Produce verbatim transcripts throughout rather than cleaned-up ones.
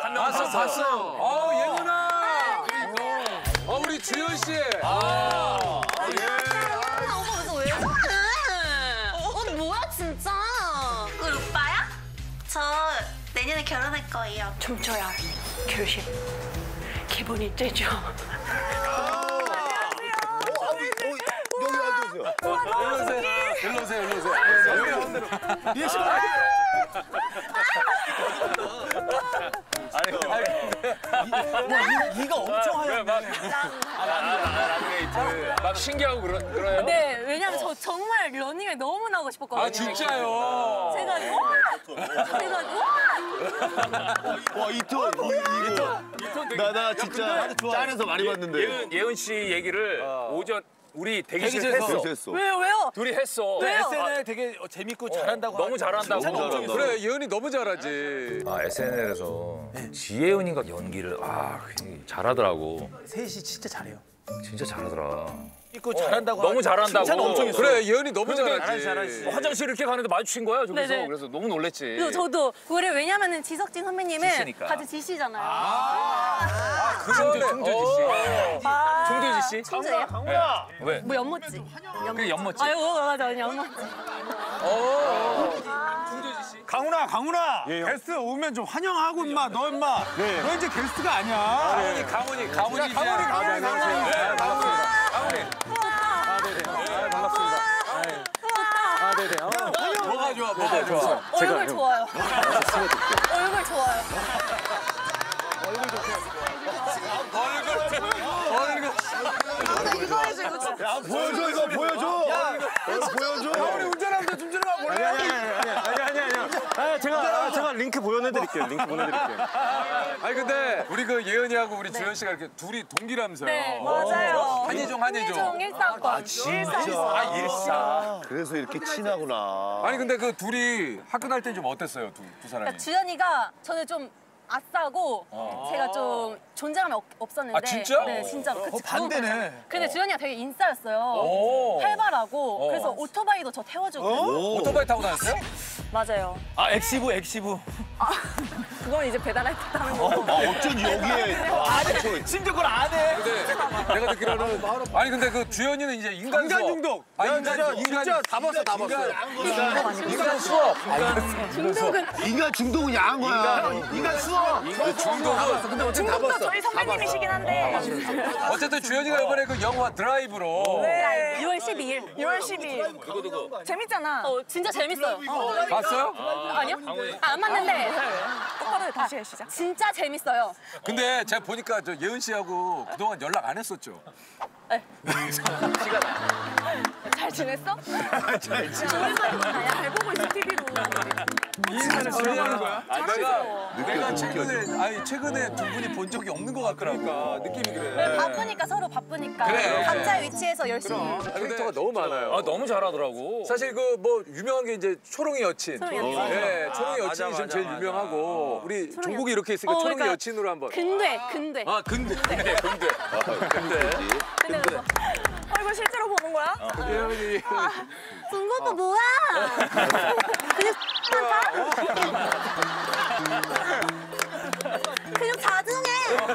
봤어, 봤어. 어, 예문아. 어, 우리 주현 씨. 아, 예. 오빠 그래서 왜 저래? 어, 뭐야 진짜? 그 오빠야? 저 내년에 결혼할 거예요. 춤춰야 결심. 기분이 째죠. 일로 오세요. 일로 오세요, 일로 오세요. 리액션 아니, 이, 이가 엄청 하얀. 막, 라브레이트. 막 신기하고 그러, 그래요? 네, 왜냐면 저 정말 러닝을 너무 나가고 싶었거든요. 아, 진짜요? 제가 와! 제가 와! 와, 이 톤, 이, 이거. 나, 나 진짜 짠해서 많이 봤는데. 예은, 예은 씨 얘기를 오전 우리 대기실에서 대기실에서 했어. 했어. 왜요, 왜요? 둘이 했어. 왜요? 에스엔엘 되게 재밌고 잘한다고. 너무 잘한다고. 잘한다. 그래, 예은이 너무 잘하지. 아, 에스엔엘에서 지혜은이가 연기를 아 잘하더라고. 셋이 진짜 잘해요. 진짜 잘하더라. 있고 잘한다고. 너무 잘한다고. 칭찬 엄청 했어. 그래, 예은이 너무 잘하지. 잘하지, 잘하지. 뭐 화장실 이렇게 가는데 마주친 거야 저기서. 네네. 그래서 너무 놀랬지. 그리고 저도 그래 왜냐면은 지석진 선배님은 지시니까. 같은 지시잖아요. 그전에 송재지 씨. 아, 송재지 씨. 송재예요? 강훈아. 왜? 뭐 연못지. 그게 연못지. 아유 맞아 연못지. 강훈아, 강훈아. 게스트 오면 좀 환영하고 임마. 너 임마. 너 이제 게스트가 아니야. 강훈이, 강훈이, 강훈이. 강훈이, 강훈이, 강훈이. 네, 반갑습니다. 강훈이. 반갑습니다. 아, 네네. 어, 뭐가 좋아, 뭐가 좋아. 얼굴 좋아요. 얼굴 좋아요. 이거 해줘 이거 진짜. 야, 보여줘, 이거 보여줘. 이거 보여줘. 우리 운전하면서 좀 들어가 볼래? 아니 아니 아니 아니 아니 아니 제가 아, 제가 링크 보내드릴게요. 링크 보내드릴게요. 아니, 근데 우리 그 예은이하고 우리 주현 씨가 이렇게 둘이 동기라면서요. 네 맞아요. 한예종, 한예종. 한예종 일사학번. 일사. 아, 일사. 그래서 이렇게 친하구나. 아니, 근데 그 둘이 학교 다닐 때 좀 어땠어요, 두, 두 사람이? 그러니까 주연이가 저는 좀 아싸고 제가 좀 존재감이 없, 없었는데 아, 진짜? 네 진짜로 그치, 반대네. 그건 근데 주연이가 되게 인싸였어요. 오. 활발하고 어. 그래서 오토바이도 저 태워주고 오토바이 타고 다녔어요? 맞아요. 아, 엑시브, 엑시브. 그건 이제 배달할 때 타는 거고. 아, 어쩐지 여기에. 아, 저, 심지어 그걸 안 해. 근데 내가 듣기로는 아니 근데 그 주현이는 이제 인간 인간 수업. 중독. 아, 야, 인간 진짜, 인간 진짜 다 봤어, 다 봤어. 인간, 인간 수업. 중독은 인간 중독은 야한 거야. 인간 수업. 그 중독은 근데 어쨌든 다 봤어. 저희 선배님이시긴 한데. 어쨌든 주현이가 이번에 그 영화 드라이브로 유월 십이일. 유월 십이일. 재밌잖아. 어 진짜 재밌어요. 봤어요? 아니요? 아, 안 맞는데 똑바로 다시 해 시작. 진짜 재밌어요. 근데 제가 보니까 저 예은 씨하고 그동안 연락 안 했었죠? 네. 잘 지냈어? 잘 지냈어. 잘 보고 있어 티비로. 인사를 질리하는 거야? 아, 내가 내가 느껴져, 최근에 아니 최근에 두 분이 본 적이 없는 것 같더라고. 느낌이 그래. 바쁘니까 서로 바쁘니까 그래. 각자의 위치에서 열심히. 캐릭터가 너무 많아요. 아 너무 잘하더라고. 사실 그 뭐 유명한 게 이제 초롱이 여친. 초롱이 여친. 네, 초롱이 아, 여친이 맞아, 좀 제일 맞아, 유명하고 우리 초롱이 종국이 여친. 이렇게 있으니까 어, 초롱이 그러니까 여친으로 한번. 근데 근데. 아 근데 근데 근데 근데 근데 그래서 어, 이거 실제로 보는 거야? 예은이 중국 오빠 뭐야? 그냥 그냥 자중해.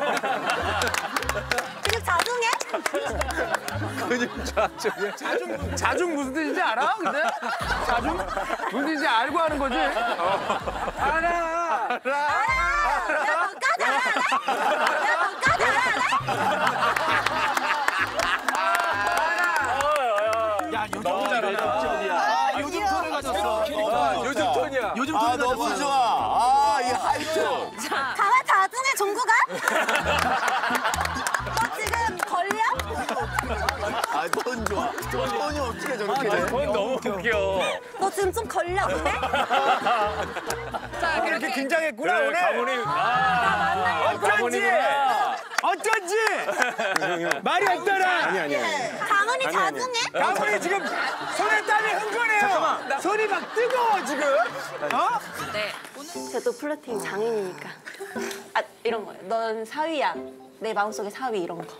그냥 자중해. 근육 자중해. 자중, 자중 무슨 뜻인지 알아? 근데? 자중? 무슨 뜻인지 알고 하는 거지? 알아. 내가 바꿔 잘하네. 내가 바꿔 잘하네. 야, 요즘 잘해. 아, 요즘 톤을 가졌어. 아, 요즘 톤이야. 요즘 아, 톤을 너무 가졌어. 좋아. 아, 이 하이톤. 가만 자중해 종국아. 너 지금 걸려? 아, 톤 좋아. 톤이 어떻게 저렇게 돼? 돈 너무 웃겨. 너 지금 좀 걸려 근데? 자 이렇게 긴장했구나, 그래 오늘. 강훈이. 아 어쩐지! 강훈이구나. 어쩐지! 말이 없더라! 아니 아니 아니. 강은이 자중해? 강훈이 지금 손에 땀이 흥건해요. 손이 막 뜨거워, 지금. 어? 제가 또 플러팅 장인이니까. 아 이런 거예요. 넌 사위야. 내 마음속에 사위 이런 거.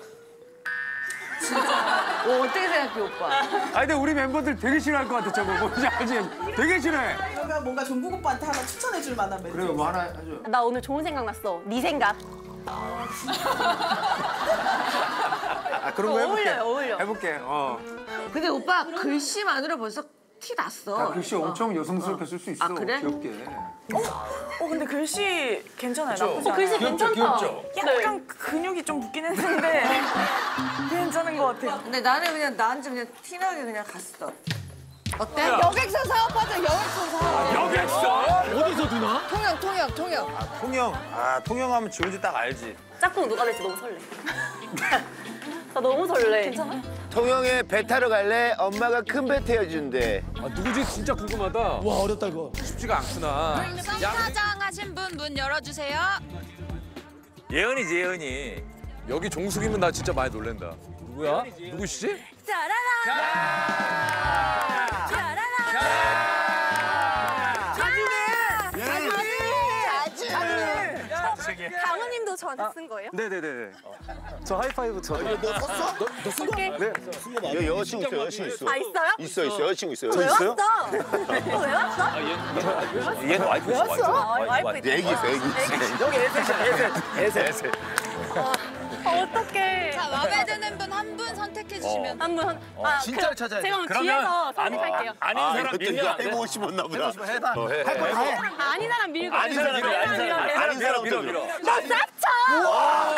어, 어떻게 생각해 오빠? 아 근데 우리 멤버들 되게 싫어할 것 같아, 저거. 뭔지 알지? 되게 싫어해. 아니면 뭔가 종국 오빠한테 하나 추천해줄 만한 멘트. 그래 뭐 하나 해줘. 나 오늘 좋은 생각 났어. 네 생각. 아 그런 거 해볼게. 어울려요, 어울려. 해볼게. 어. 근데 오빠 글씨만으로 벌써 티 났어. 야, 글씨 엄청 여성스럽게 쓸 수 있어. 아, 그래? 귀엽게. 어 근데 글씨 괜찮아요. 나쁘지 어, 글씨 않아요. 괜찮다. 귀엽죠? 약간 근육이 좀 붙긴 했는데 괜찮은 것 같아요. 근데 나는 그냥 나한테 그냥 티나게 그냥 갔어. 어때? 여객선 사업하자, 여객선 사업. 여객선? 어디서 두나? 통영, 통영, 통영. 아 통영. 아 통영하면 지원지 딱 알지. 짝꿍 누가 될지 너무 설레. 나 너무 설레. 괜찮아? 통영에 배 타러 갈래? 엄마가 큰 배 태워준대. 아, 누구지 진짜 궁금하다. 와 어렵다 이거. 쉽지가 않구나. 성사장하신 분 문 열어주세요. 예은이지 예은이. 여기 종숙이면 나 진짜 많이 놀랜다. 누구야? 누구시지? 강우님도 저한테 쓴 거예요? 네네네. 저 하이파이브 저. 너 썼어? 너 쓴 거? 네. 여 여자친구 있어, 여자친구 있어. 아 있어요? 있어, 있어. 여자친구 있어요. 왜 있어요? 왔어? 왜 왔어? 얘는 와이프 있어 와이프. 와이프 있다. 애기 있어, 애기 있어. 여기 에셋이야 에셋. 에셋. 어떡해. 자, 마음에 드는 분 한 분 선택해 주시면. 한 분. 아, 진짜를 찾아야 돼. 제가 그럼 그러면 뒤에서 선택할게요. 아닌 아, 사람 이것도 밀면 이거 안 돼? 해보고 싶었나 보다. 해봐. 어, 해, 해. 할 거 다 해. 아닌 사람 밀고. 아닌 사람 밀어 아닌 사람 아닌 사람 밀어 밀어. 너 쌉쳐!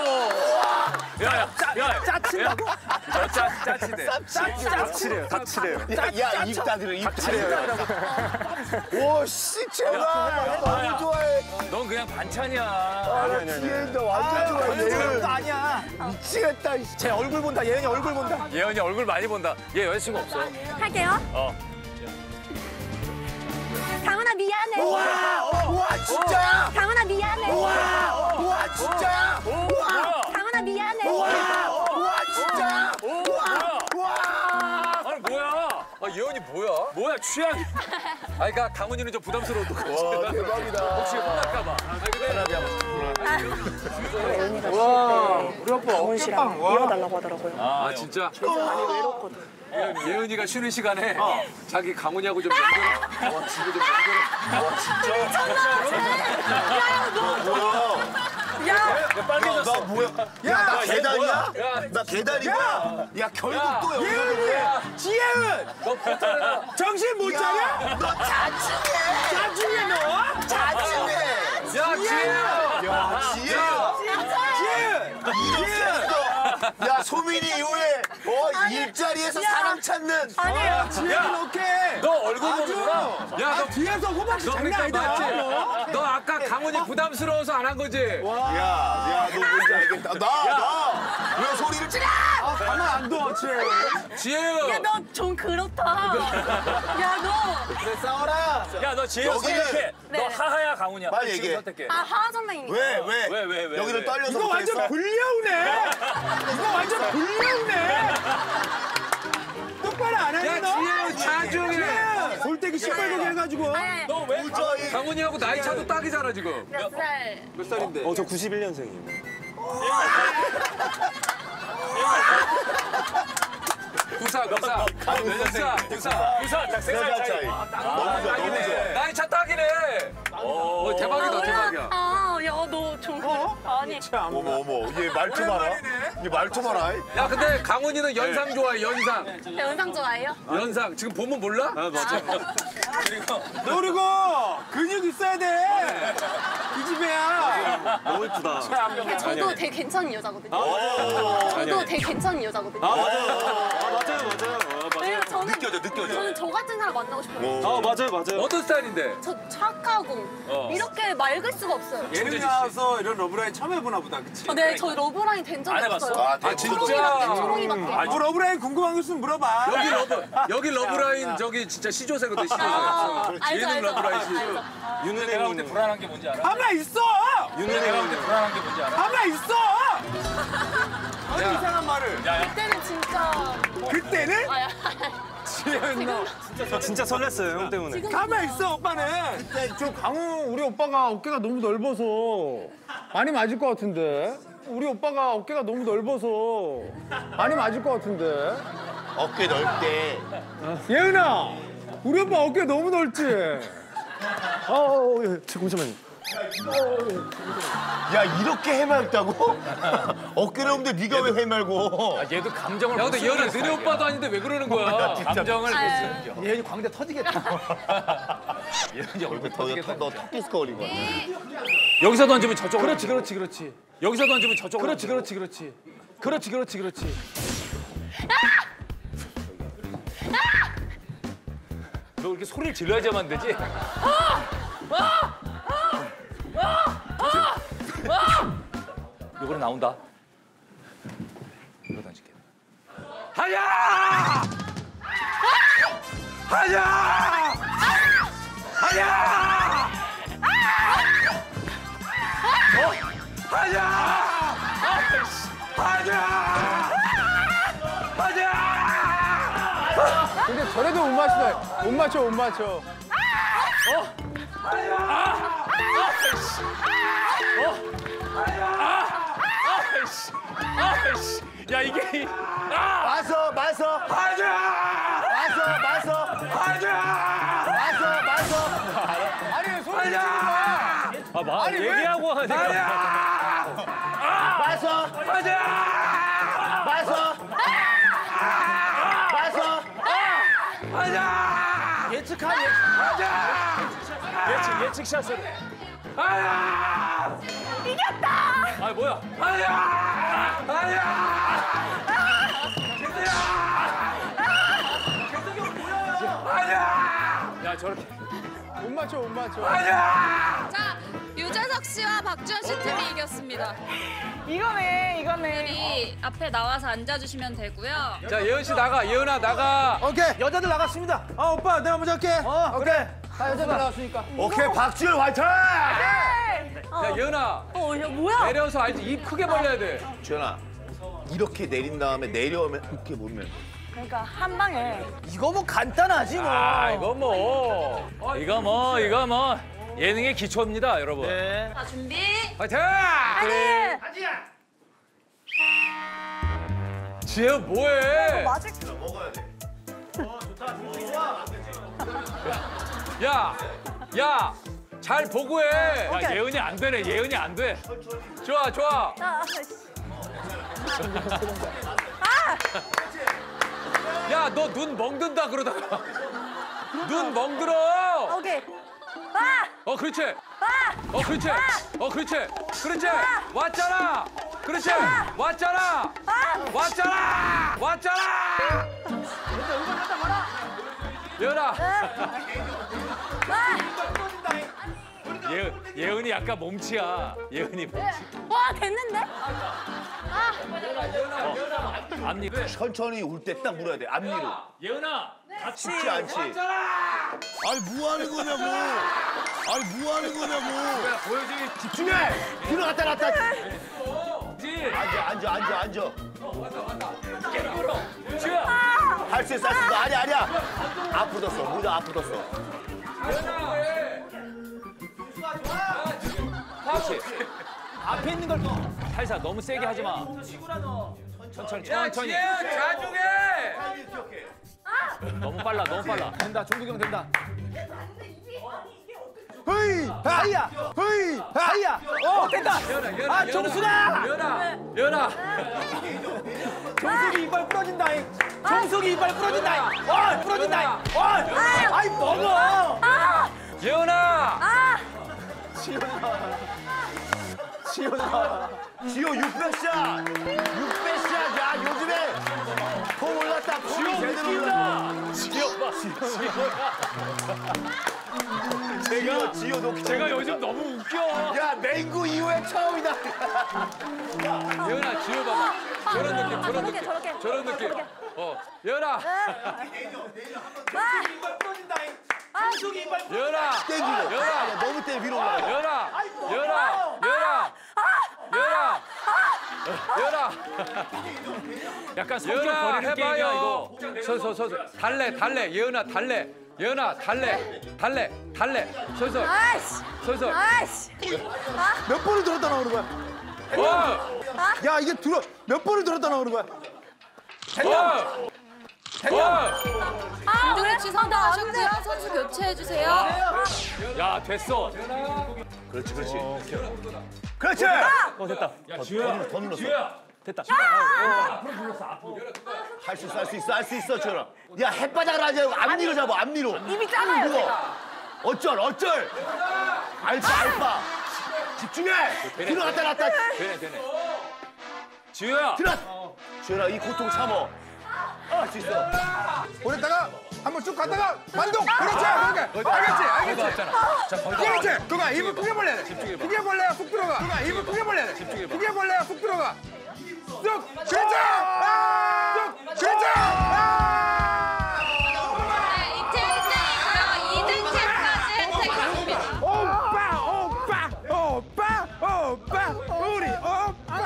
야야 야 짜친다고? 짜 짜치대. 닥치래요. 닥치래요. 야, 입 다들어, 입 다들어. 오, 씨, 제발. 너무 좋아해. 넌 그냥 반찬이야. 아, 뒤에도 완전 좋아해. 거 아니야. 미치겠다. 제 얼굴 본다. 예은이 얼굴 본다. 예은이 얼굴 많이 본다. 얘 여자친구 없어. 할게요. 어. 강훈아 미안해. 와, 와, 진짜. 강훈아 미안해. 와, 와, 진짜. 뭐야? 강훈아 미안해. 와, 와, 진짜. 오 뭐야? 와. 아니 뭐야? 아, 예은이 뭐야? 뭐야 취향? 아, 그러니까 강훈이는 좀 부담스러울 것 같아. 와, 대박이다. 혹시 혼날까 봐. 아, 근데 와 우리 아빠 어깨빵. 와. 이어달라고 하더라고요. 아, 진짜? 많이 외롭거든. 예은이가 쉬는 시간에 자기 강훈이하고 좀 연결을. 와, 지금 좀 연결을. 와, 진짜. 야, 나 뭐야? 야, 나 계단이야? 야, 나 계단이야? 야, 결국 또 연결해. 지혜은. 너 포털에다. 정신 못 차려? 너 자중해. 자중해 너. 자중해. 야, 지혜야. 야, 지혜야. 지혜은. 지혜야. 야, 소민이 이후에 어, 일자리에서 사람 찾는. 아니에요. 지혜은 오케이. 너 얼굴 보는구나. 야, 너 뒤에서 호박씨 너 장난 그러니까 아니다. 맞지? 너 아까 강훈이 부담스러워서 안 한 거지? 야, 야, 너 뭔지 알겠다. 나, 나. 왜 소리를 지르? 아 가만 안 둬, 지혜은. 지혜야. 야, 너 좀 그렇다. 야, 너. 그래 싸워라. 야 너 지혜야 여기는- 선택해. 너 네. 하하야 강훈이야. 빨리 지금 얘기해. 선택해. 아, 하하 선배님이니까. 왜, 왜? 왜, 왜, 왜, 여기를 왜? 떨려서 이거 완전 못했어? 불려우네. 이거 완전 불려우네. 똑바로 안 야, 하니 너? 지혜야, 자중해. 지혜은. 골때기 시뻘겋게 해가지고. 아니, 아니. 너 왜? 도저히. 강훈이하고 나이 차도 딱이잖아, 지금. 몇 살? 몇 살인데? 어, 저 구십일 년생이에요. 구사, 구사. 몇 년생? 구사. 부산 딱 세 세살 살 차이. 차이. 너무 좋아, 너무 좋아. 나이 차 딱이네. 어, 대박이다, 대박이야. 아, 야, 너 좀 그렇다. 아니. 어머, 어머. 얘 말투 봐라. 얘 말투 봐라. 야, 근데 강훈이는 연상 좋아해, 연상. 영상 좋아해요? 연상. 지금 보면 몰라? 아, 맞아. 너 그리고 근육 있어야 돼. 이 집애야. 너무 이쁘다. 근데 저도 되게 괜찮은 여자거든요. 저도 되게 괜찮은 여자거든요. 아, 맞아요. 아, 맞아요, 맞아요. 아, 맞아요. 왜냐면 저는 느껴져, 느껴져. 저는 저 같은 사람 만나고 싶어요. 아, 맞아요, 맞아요. 어떤 스타일인데? 저 착하고 이렇게 맑을 수가 없어요. 예능이 나와서 이런 러브라인 처음 해보나 보다, 그치? 어, 네, 저 러브라인 된 적이 안 해봤어? 없어요. 아, 대박. 초롱이밖에, 초롱이밖에. 뭐 러브라인 궁금한 거 있으면 물어봐. 여기 러브, 여기 러브라인 저기 진짜 시조새거든, 시조새. 아, 알죠, 예능 알죠. 러브라인 시조. 알죠. 윤은혜 내가 볼때 불안한 게 뭔지 알아? 가만 있어. 윤은혜 볼때 불안한 게 뭔지 알아? 가만 있어. 아니 이상한 말을. 그때는 진짜. 그때는 아, 야. 저 진짜 설렜어요, 형 때문에. 가만 있어, 오빠는. 그때 저 강우 우리 오빠가 어깨가 너무 넓어서 많이 맞을 것 같은데. 우리 오빠가 어깨가 너무 넓어서 많이 맞을 것 같은데. 어깨 넓게. 예은아, 우리 오빠 어깨 너무 넓지? 어, 어, 어, 잠깐만. 야 이렇게 해맑다고? 어깨는 없는데 네가 왜 해맑고? 아, 얘도 감정을. 야 근데 예은아 너네 오빠도 아닌데 왜 그러는 거야? 감정을. 예은이 광대 터지겠다. 예은이 얼굴 너, 너, 너 턱디스크 걸린 거야. 여기서 던지면 저쪽으로. 그렇지, 그렇지, 그렇지. 여기서 던지면 저쪽으로. 그렇지, 그렇지, 그렇지. 그렇지, 그렇지, 그렇지. 너 이렇게 소리를 질러야지만 되지. 요거는 나온다. 이거 던질게. 하야! 하야! 하야! 어? 하야! 하야! 하야! 근데 저래도 못 맞춰. 못 맞춰, 못 맞춰. 아이씨, 야 이게 아! 마서 마서 하자! 마서 마서 하자! 마서 마서. 아니, 소리 지르지 마. 아, 마, 아니, 왜? 얘기하고 하자. 마서 하자! 마서 마서. 하자! 예측한 예 하자! 예측 예측 샷을. 하야! 이겼다. 아 뭐야? 하야! 하야! 하야! 야 저렇게. 못 맞춰, 못 맞춰. 하야! 자, 유재석 씨와 박주현 씨 팀이 이겼습니다. 이거네, 이거네. 우리 앞에 나와서 앉아주시면 되고요. 자 예은 씨 나가. 예은아 나가. 오케이, 여자들 나갔습니다. 아, 오빠, 내가 먼저 할게. 어, 그래. 다 여자들 나왔으니까. 오케이 박주현 화이팅! 야 예은아 어, 야, 뭐야? 내려서 알지? 입 크게 벌려야 돼. 주현아 이렇게 내린 다음에 내려오면 이렇게 보면. 그러니까 한 방에. 이거 뭐 간단하지, 뭐. 아 이거 뭐 이거 뭐 이거 뭐 예능의 기초입니다 여러분. 네. 자, 준비. 화이팅! 아니! 지혜 뭐해? 맞을 야, 야, 잘 보고 해. 야 예은이 안 되네. 예은이 안 돼. 좋아, 좋아. 아, 야, 너 눈 멍든다 그러다가 눈 멍들어. 오케이. 아! 어, 그렇지. 아! 어, 그렇지. 어, 그렇지. 그렇지. 왔잖아. 그렇지. 왔잖아. 왔잖아. 왔잖아. 예은아. 예 예은이 약간 몸치야. 예은이 몸치. 와, 됐는데? 앞니. 천천히 울 때 딱 물어야 돼 앞니로. 예은아. 쉽지 않지. 아니 뭐 하는 거냐고. 아니 뭐 하는 거냐고. 보여주기 집중해. 뒤로 갔다 갔다. 집중지. 앉아 앉아 앉아 앉아. 깨물어. 주야. 할 수 있어 할 수 있어. 아니야 아니야. 아프졌어 무자 아프졌어. 그렇지. 앞에 있는 걸. 살살 너무 세게 하지 마. 천천히 야, 천천히. 지혜 자중해. 너무 빨라 너무 빨라. 된다, 종국이 형 된다. 흐이, 하이야, 흐이, 하이야. 어, 된다. 예은아, 예은아. 아, 정수다. 예은아, 예은아. 정숙이 이빨 부러진다잉. 정숙이 이빨 부러진다잉. 어, 부러진다잉. 어, 아이 먹어. 예은아. 지효 지효 육백 샷. 육백 샷. 야 요즘에 더 올랐다. 지효 제대로 올랐다. 지효 봐. 지효 지효 너 제가 요즘 너무 웃겨. 야 맹구 이후에 처음이다. 예은아, 지혜 봐봐. 저런 느낌, 저런 저렇게, 느낌. 저렇게. 저런 느낌. 어, 예은아. 예은아. 땡기고. 예은아. 야, 너무 때 위로 올라가. 예은아. 예은아. 예은아. 예은아. 예은아. 약간 성격 예은아, 버리는 게임이야 이거. 해봐요. 서서 서서. 달래, 달래. 예은아, 달래. 예은아, 달래. 달래. 달래. 서서. 아이씨! 서서. 아이씨! 몇 번을 들었다 나오는 거야? 어. 야, 이게 들어 몇 번을 들었다 나오는 거야? 어. 김동현 씨 선택하셨고요. 선수 교체해 주세요. 야 됐어. 그렇지, 그렇지. 그렇지! 어 됐다. 야 지효야. 더 눌렀어. 지효야. 됐다. 할 수 있어, 할 수 있어, 할 수 있어, 지현아. 야, 햇바닥을 하지 말고 앞니로 잡아, 앞니로. 입이 작아요, 그거. 제가. 어쩔, 어쩔. 알파, 알파. 집중해! 뒤로 갔다 놨다. 되네 되네. 지효야. 들어! 지현아, 이 고통 참어. 할 수 있어. 보냈다가 한번 쭉 갔다가 반동. 그렇지. 그렇게. 알겠지? 알겠지? 자, 거기다. 그렇지. 그가 입을 크게 벌려야 돼. 집중해봐. 크게 벌려야 속 들어가. 그가 입을 크게 벌려야 돼. 집중해봐. 크게 벌려야 속 들어가. 쭉. 그렇지. 아! 쭉. 그렇지. 아! 네, 이팀 일 등이고요. 이 등 팀까지 혜택입니다. 오빠, 오빠, 오빠, 오빠, 우리 오빠.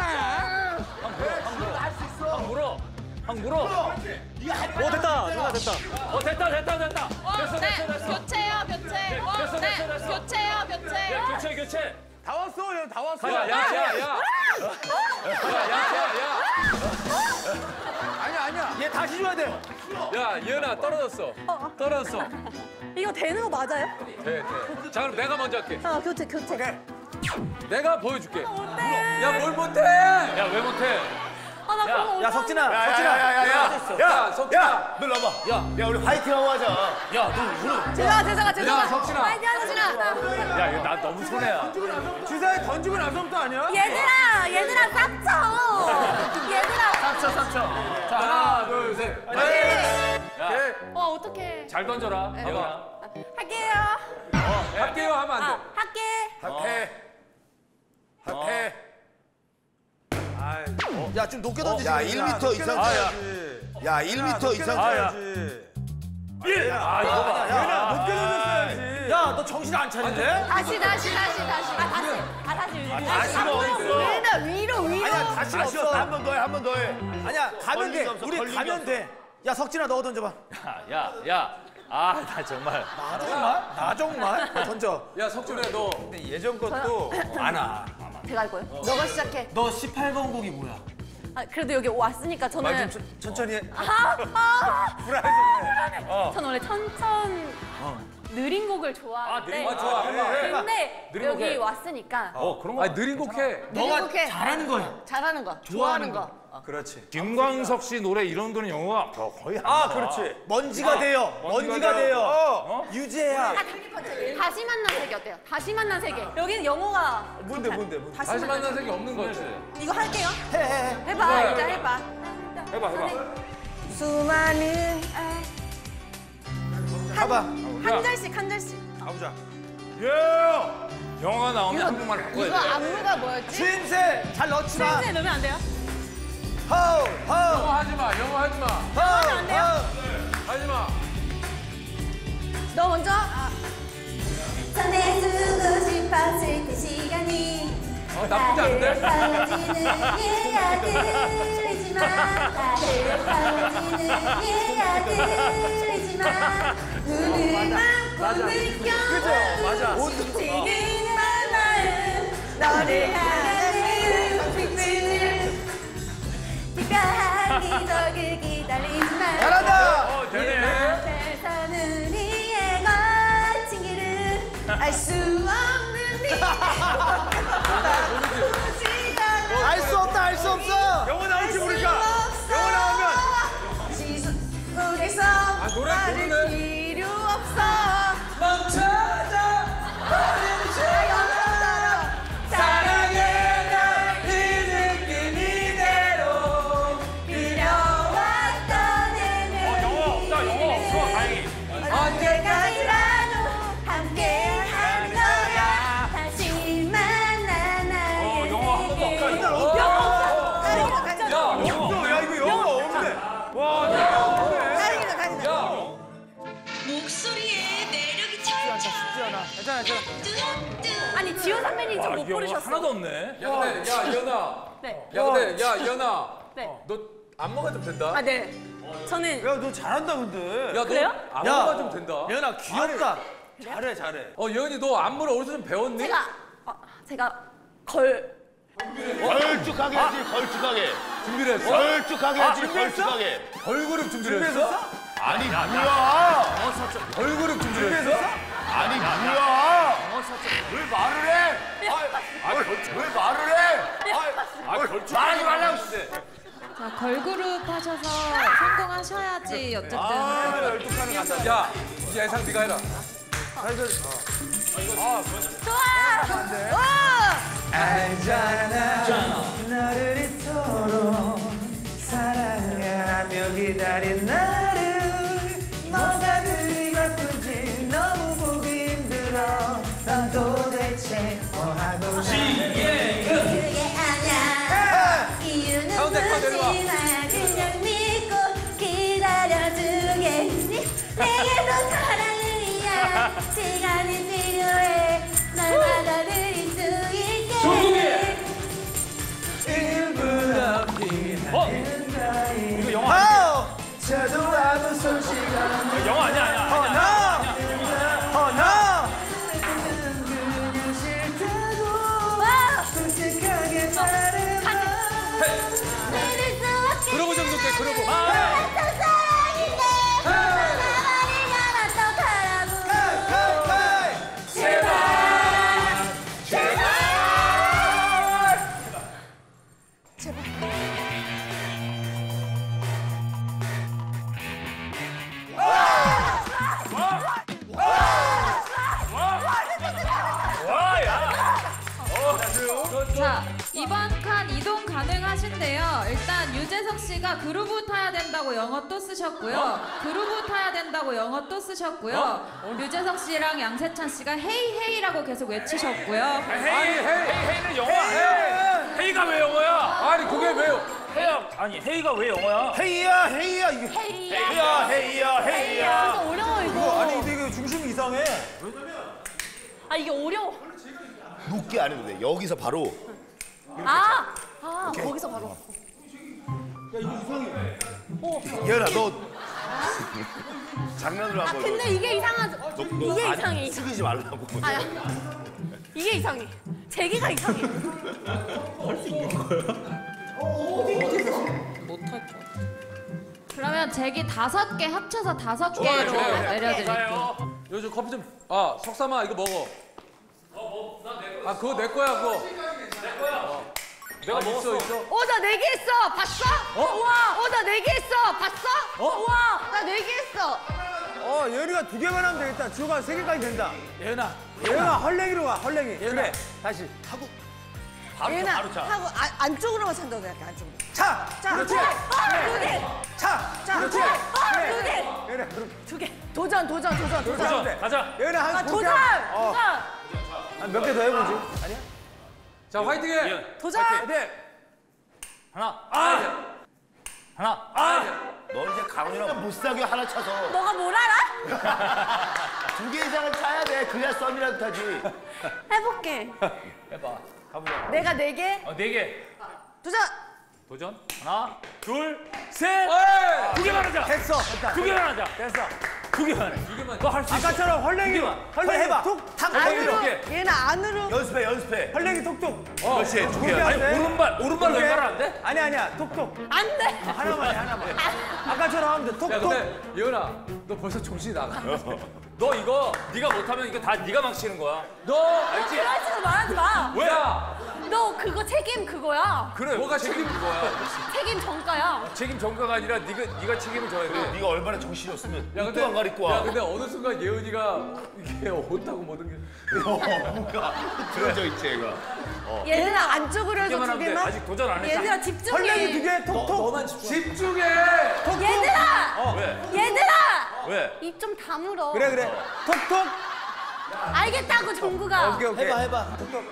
한 물어. 한 물어. 어 됐다. 누나 됐다. 어 됐다 됐다 됐다. 원, 됐어 네, 됐어 됐어. 교체요, 교체. 원, 됐어, 네, 됐어, 됐어. 교체요, 교체. 야 교체 교체. 다 왔어, 형, 다 왔어. 야야야야. 야야야야. 아니야, 아니야. 얘 다시 줘야 돼. 야, 이현아 떨어졌어. 떨어졌어. 이거 되는 거 맞아요? 돼, 돼. 자, 그럼 내가 먼저 할게. 아, 교체, 교체. 내가 보여줄게. 야, 뭘 못해? 야 왜 못해? 아, 나 그런 거 야 못하는데. 석진아. 야, 야, 석진아. 야, 야, 야. 야, 석진아. 야, 너 일로 와봐. 야, 야, 우리 화이팅 하고 하자. 죄송아, 죄송아, 죄송아. 야, 석진아. 화이팅 하자, 석진아. 야 이거 나 너무 손해야. 주사에 던지고 나서부터 아니야? 얘들아, 얘들아, 싹쳐. 얘들아. 싹쳐 싹쳐. 자, 하나, 둘, 셋. 야, 와, 어떡해. 잘 던져라. 예원아. 할게요. 할게요 하면 안 아, 돼. 할게. 할게. 할게. 야, 좀 높게 던지지. 야, 일 미터 이상. 아, 야. 야, 일 미터 이상. 아, 야. 일. 아 이거 봐. 얘들아, 높게 던졌어야지. 야 너 정신 안 차린데? 다시, 다시, 다시, 다시. 아, 다시. 아, 다시. 다시. 다시가 어딨어? 위로, 위로, 위로. 아니야, 다시 없어. 한 번 더 해, 한 번 더 해. 아니야 가면 돼. 걸림이 없어, 우리 걸림이 가면 없어. 돼. 야 석진아 너 던져봐. 야 야. 아 나 정말. 나 정말? 나 정말? 던져. 야, 석준아, 너. 예전 것도 많아. 제가 할 거예요. 너가 시작해. 너 십팔 번 곡이 뭐야? 아, 그래도 여기 왔으니까 저는. 말 좀 천천히 해. 아, 아. 불안해졌네. 어. 전 원래 천천 느린 곡을 좋아하는데. 아, 좋아. 해봐, 해봐. 근데 느린 곡 여기 해. 왔으니까 어 그런 거. 아니, 느린 곡 해. 느린 곡 해. 잘하는 거야. 잘하는 거. 좋아하는 거. 그렇지. 김광석 씨 노래 이런 거는 영어가 더 거의 안 아 나와. 그렇지. 먼지가 돼요. 먼지가 돼요. 어. 유재야. 아, 다시 만난 세계 어때요? 다시 만난 세계. 여기는 영어가. 뭔데, 뭔데, 뭔데. 다시, 다시 만난 만난 색이 없는 거지. 이거 할게요. 해 해. 해. 해봐, 일단 해봐. 해봐, 해봐. 수많은 가봐. 한 절씩 한 절씩. 가보자. 예. 영어가 나오면 한국말 바꿔야 이거 돼. 안무가 뭐였지? 추임새 잘 넣지 마. 센스에 넣으면 안 돼요? 허우 허우 영어 하지 마, 영어 하지 마. 허우 안 돼요? 하지 마. 너 먼저. 전해주고 싶었을 그 시간이 어, 나쁘지 않은데? 터지는 예약들이지만 나를 터지는 예약들이지만 눈을 감고 느껴 지금 마음 너를 향하는 빛을 특별한 기적을 기다리지만 잘한다. 어 되네. 앞에서는 이의 거친 길을 알 수 없는 네 알 수 없다 알 수 없어. 영어 나올지 모르니까. 영어 나오면. 시선 속에서 노래 말을 부르네. 필요 없어 멈춰자. 사랑해 널 이 느낌 이대로 그려왔던 내 영어. 나 영어. 좋아 다행히. 언제까지라도 함께하는 거야 다시 만나 나의 어 영어 한 번도 없다. 세계. 이거. 야, 영어. 없어. 야, 이거 영어 없네. 와, 영어 없네. 다행이다 다행이다 야. 목소리에 매력이 찰져. 괜찮아 괜찮아. 아니 지효 선배님 좀 아, 못 이 영어 부르셨어 하나도 없네. 야, 근데, 야, 이현아. 네. 야, 근데, 야, 이현아. 네. 너 안무가 좀 된다. 아, 네. 저는 야, 너 잘한다, 근데. 야, 너 그래요? 안무가 좀 된다. 예은아 귀엽다. 잘해, 잘해. 어, 예은이 너 안무를 어디서 좀 배웠니? 제가 어, 제가 걸 걸쭉하게 하지, 걸쭉하게. 준비를 했어? 걸쭉하게 아, 해야지, 준비했어? 걸쭉하게. 걸그룹 준비를 했어? 아니, 뭐야? 걸그룹 준비를 했어? 아니, 뭐야? 왜 말을 해? 아, 왜 말을 해? 아, 걸쭉 말하지 말라고 했는데. 자, 걸그룹 하셔서 성공하셔야지 어쨌든. 아, 열두 칸을 간다. 야, 이제 예상 네가 해라. 알잖아 너를 이토록 사랑하며 기다린 나를 뭐가 그리 바쁜지 너무 보기 힘들어 넌 도대체 뭐 하고 싶니 그게 아냐 이유는 가운데, 가운데 묻지 와. 마 그냥 믿고 기다려주겠니 내게도 사랑이야 시간이 필요해 널 받아들일 수 있게 일부러 피나는 나이 이거 영화 아니야? 저도 아무 소식 없는 영화 아니야, 아니야. 어, 나! 어, 나! 그냥 싫다고 솔직하게 말해봐 믿을 수 없게 그러고 좀 높게, 그러고. 또 사랑인데 나만이 가라 떡하라고 제발 와, 야. 자, 이번 칸 이동 가능하신데요. 일단 유재석 씨가 그루브 타야 된다고 영어 또 쓰셨고요. 그루브 타야 된다고 영어 또 쓰셨고요. 유재석 씨랑 양세찬 씨가 헤이 헤이라고 계속 외치셨고요. 헤이, 헤이, 헤이는 영어 아니야? 헤이가 왜 영어야? 아니, 그게 왜요? 헤이야, 아니 헤이가 왜 영어야? 헤이야, 헤이야, 이게. 헤이야, 헤이야, 헤이야. 진짜 어려워 이거. 이거 아니 근데 이거 중심이 이상해 아 이게 어려워. 높게 안 해도 돼. 여기서 바로. 아, 아 거기서 바로. 예은아, 너 장난으로 한 아 거. 근데 이게 이상하죠. 너, 너 이게 아니, 이상해. 숙이지 말라고. 아야. 이게 이상해. 제기가 이상해. 그러면 제기 다섯 개 합쳐서 다섯 개로 내려드릴게요. 자요. 요즘 커피 좀, 아, 석삼아, 이거 먹어. 아, 그거 내 거야, 그거. 내 거야. 내가 먹었어, 있어. 어, 나 네 개 했어. 봤어? 어? 우와. 어, 나 네 개 했어. 봤어? 어? 우와. 나 네 개 했어. 어 예은이가 두 개만 하면 되겠다 지호가 세 개까지 된다 예은아, 예은아 헐랭이로 가 헐랭이 그래 다시 하고. 바로 차, 얘는 바로 차. 하고 아, 안쪽으로만 찬다고 생각해 안쪽으로. 차! 자, 그렇지! 차. 두 개. 차! 자, 그렇지! 차. 그래. 두 개. 예은아 그럼 두 개. 도전, 도전, 도전, 도전. 도전, 가자. 예은아 한 아, 두 도전, 개. 어. 도전, 몇 개 더 해보지 아니야? 자, 화이팅해. 예은. 도전. 네. 하나, 아, 하나, 아. 너 이제 강훈이랑 못 사귀어 하나 차서. 너가 뭘 알아? 두 개 이상은 차야 돼. 그래야 썸이라도 타지. 해볼게. 해봐. 가보자. 내가 네 개. 어, 네 개. 도전. 도전. 하나, 둘, 셋. 어이! 두 개만 하자. 됐어 됐다 두 개만 하자. 됐어 두 개만 해. 두 개만. 너 할 수 있어. 아까처럼 헐랭이 헐랭이 해봐 툭탁 헐랭이로 안으로. 얘는 안으로. 연습해, 연습해. 헐랭이 톡톡 그렇지, 두 개. 그렇게 아니, 하면 돼. 오른발, 오른발 그렇게. 왼발 안 돼? 아니 아니야 톡톡 안 돼. 하나만 해 하나만 아까처럼 하면 돼 야, 톡톡 근데, 예은아, 너 벌써 정신이 나가. 너 이거 네가 못하면 이거 다 네가 망치는 거야. 너, 알지? 그런 식으로 말하지 마. 왜? 야, 너 그거 책임 그거야. 그래. 뭐가 책임 그거야. 책임 전가야. 책임 전가가 아니라 네가 네가 책임을 져야 돼. 네가 얼마나 정신이 없으면 야, 옷도 안 가리고 와. 야, 근데 어느 순간 예은이가 이게 옷하고 모든 게. 뭔가 틀어져 있지, 얘가. 얘들아 안쪽으로 두 해서 개만 두 하면 돼. 개만. 아직 도전 안 했잖아. 얘들아 집중해. 헐랭이 두개 톡톡 집중해! 얘들아. 왜? 얘들아. 왜? 입 좀 다물어. 그래 그래 톡톡 알겠다고 종구가. 오케이 오케이 해봐 해봐 톡톡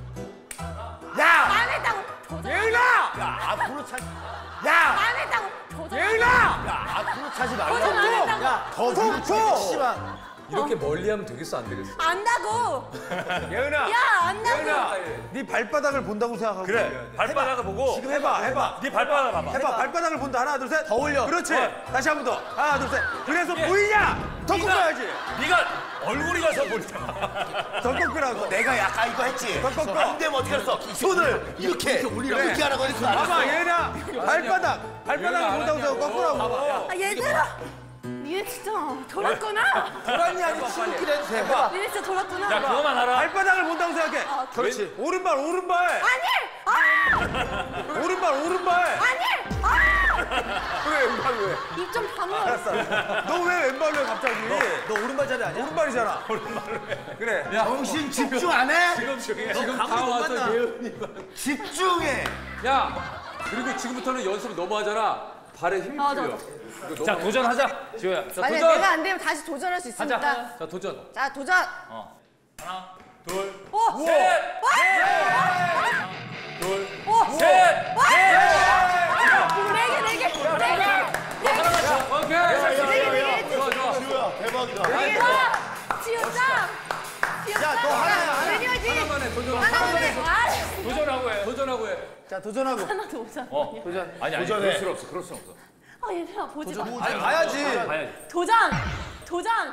야 안 했다고. 도전. 예은아 야, 앞으로 차. 야 안 했다고. 도전. 예은아 야, 앞으로 차지 도전 안 말라고. 했다고. 야 더 뒤로 톡톡 치지 마. 이렇게 멀리하면 되겠어 안 되겠어? 안다고. 예은아. 야 안다고. 예은아. 네 발바닥을 본다고 생각하고. 그래. 발바닥을 보고. 지금 해봐, 해봐. 네 발바닥을 봐봐. 해봐, 발바닥을 본다. 하나, 둘, 셋. 더 올려. 그렇지. 어. 다시 한 번 더. 하나, 둘, 셋. 그래서 보이냐? 더 꺾어야지. 네가 얼굴이 가서 보니까. 더 꺾으라고. 내가 약간 이거 했지. 더 꺾어. 안 되면 어떻게 했어? 손을 이렇게 이렇게 올리라고 이렇게 하라고 했어. 봐봐, 예은아. 발바닥. 발바닥을 본다고 생각 꺾으라고. 아 얘들아. 니네 진짜 돌았구나. 돌았니 아니 친구끼리 해도 돼. 해봐. 니네 진짜 돌았구나. 야 그거만 알아. 발바닥을 본다고 생각해. 그렇지. 오른발, 오른발. 아니. 아. 오른발, 오른발. 아니. 아. 왜 왼발 왜? 입 좀 다물어. 알았어. 너 왜 왼발로 해 갑자기? 너 오른발자리 아니야? 오른발이잖아. 오른발로 해. 그래. 정신 집중 안 해? 지금 지금 다 와서 예은이가. 집중해. 야 그리고 지금부터는 연습 너무 하잖아. 발에 힘이 맞아. 풀려. 이거 너무 자 도전하자. 지호야. 자 만약 도전. 내가 안 되면 다시 도전할 수 있으니까. 하자. 자 도전. 자 도전. 어. 하나, 둘, 오. 셋, 넷. 둘, 셋, 넷. 네 개, 네 개, 네 개. 오케이. 좋아 좋아. 지우야 대박이다. 와, 지효짱. 야, 너 하나야, 하나. 내려야지. 하나만 해 도전. 하나만 해. 아, 도전하고 해. 도전하고 해. 자, 도전하고. 하나도 못 잡아. 어. 도전. 아니 아니. 도전해. 그럴 수 없어. 그럴 수 없어. 아, 얘들아 보지 마. 아니 가야지. 가야지. 도전. 도전.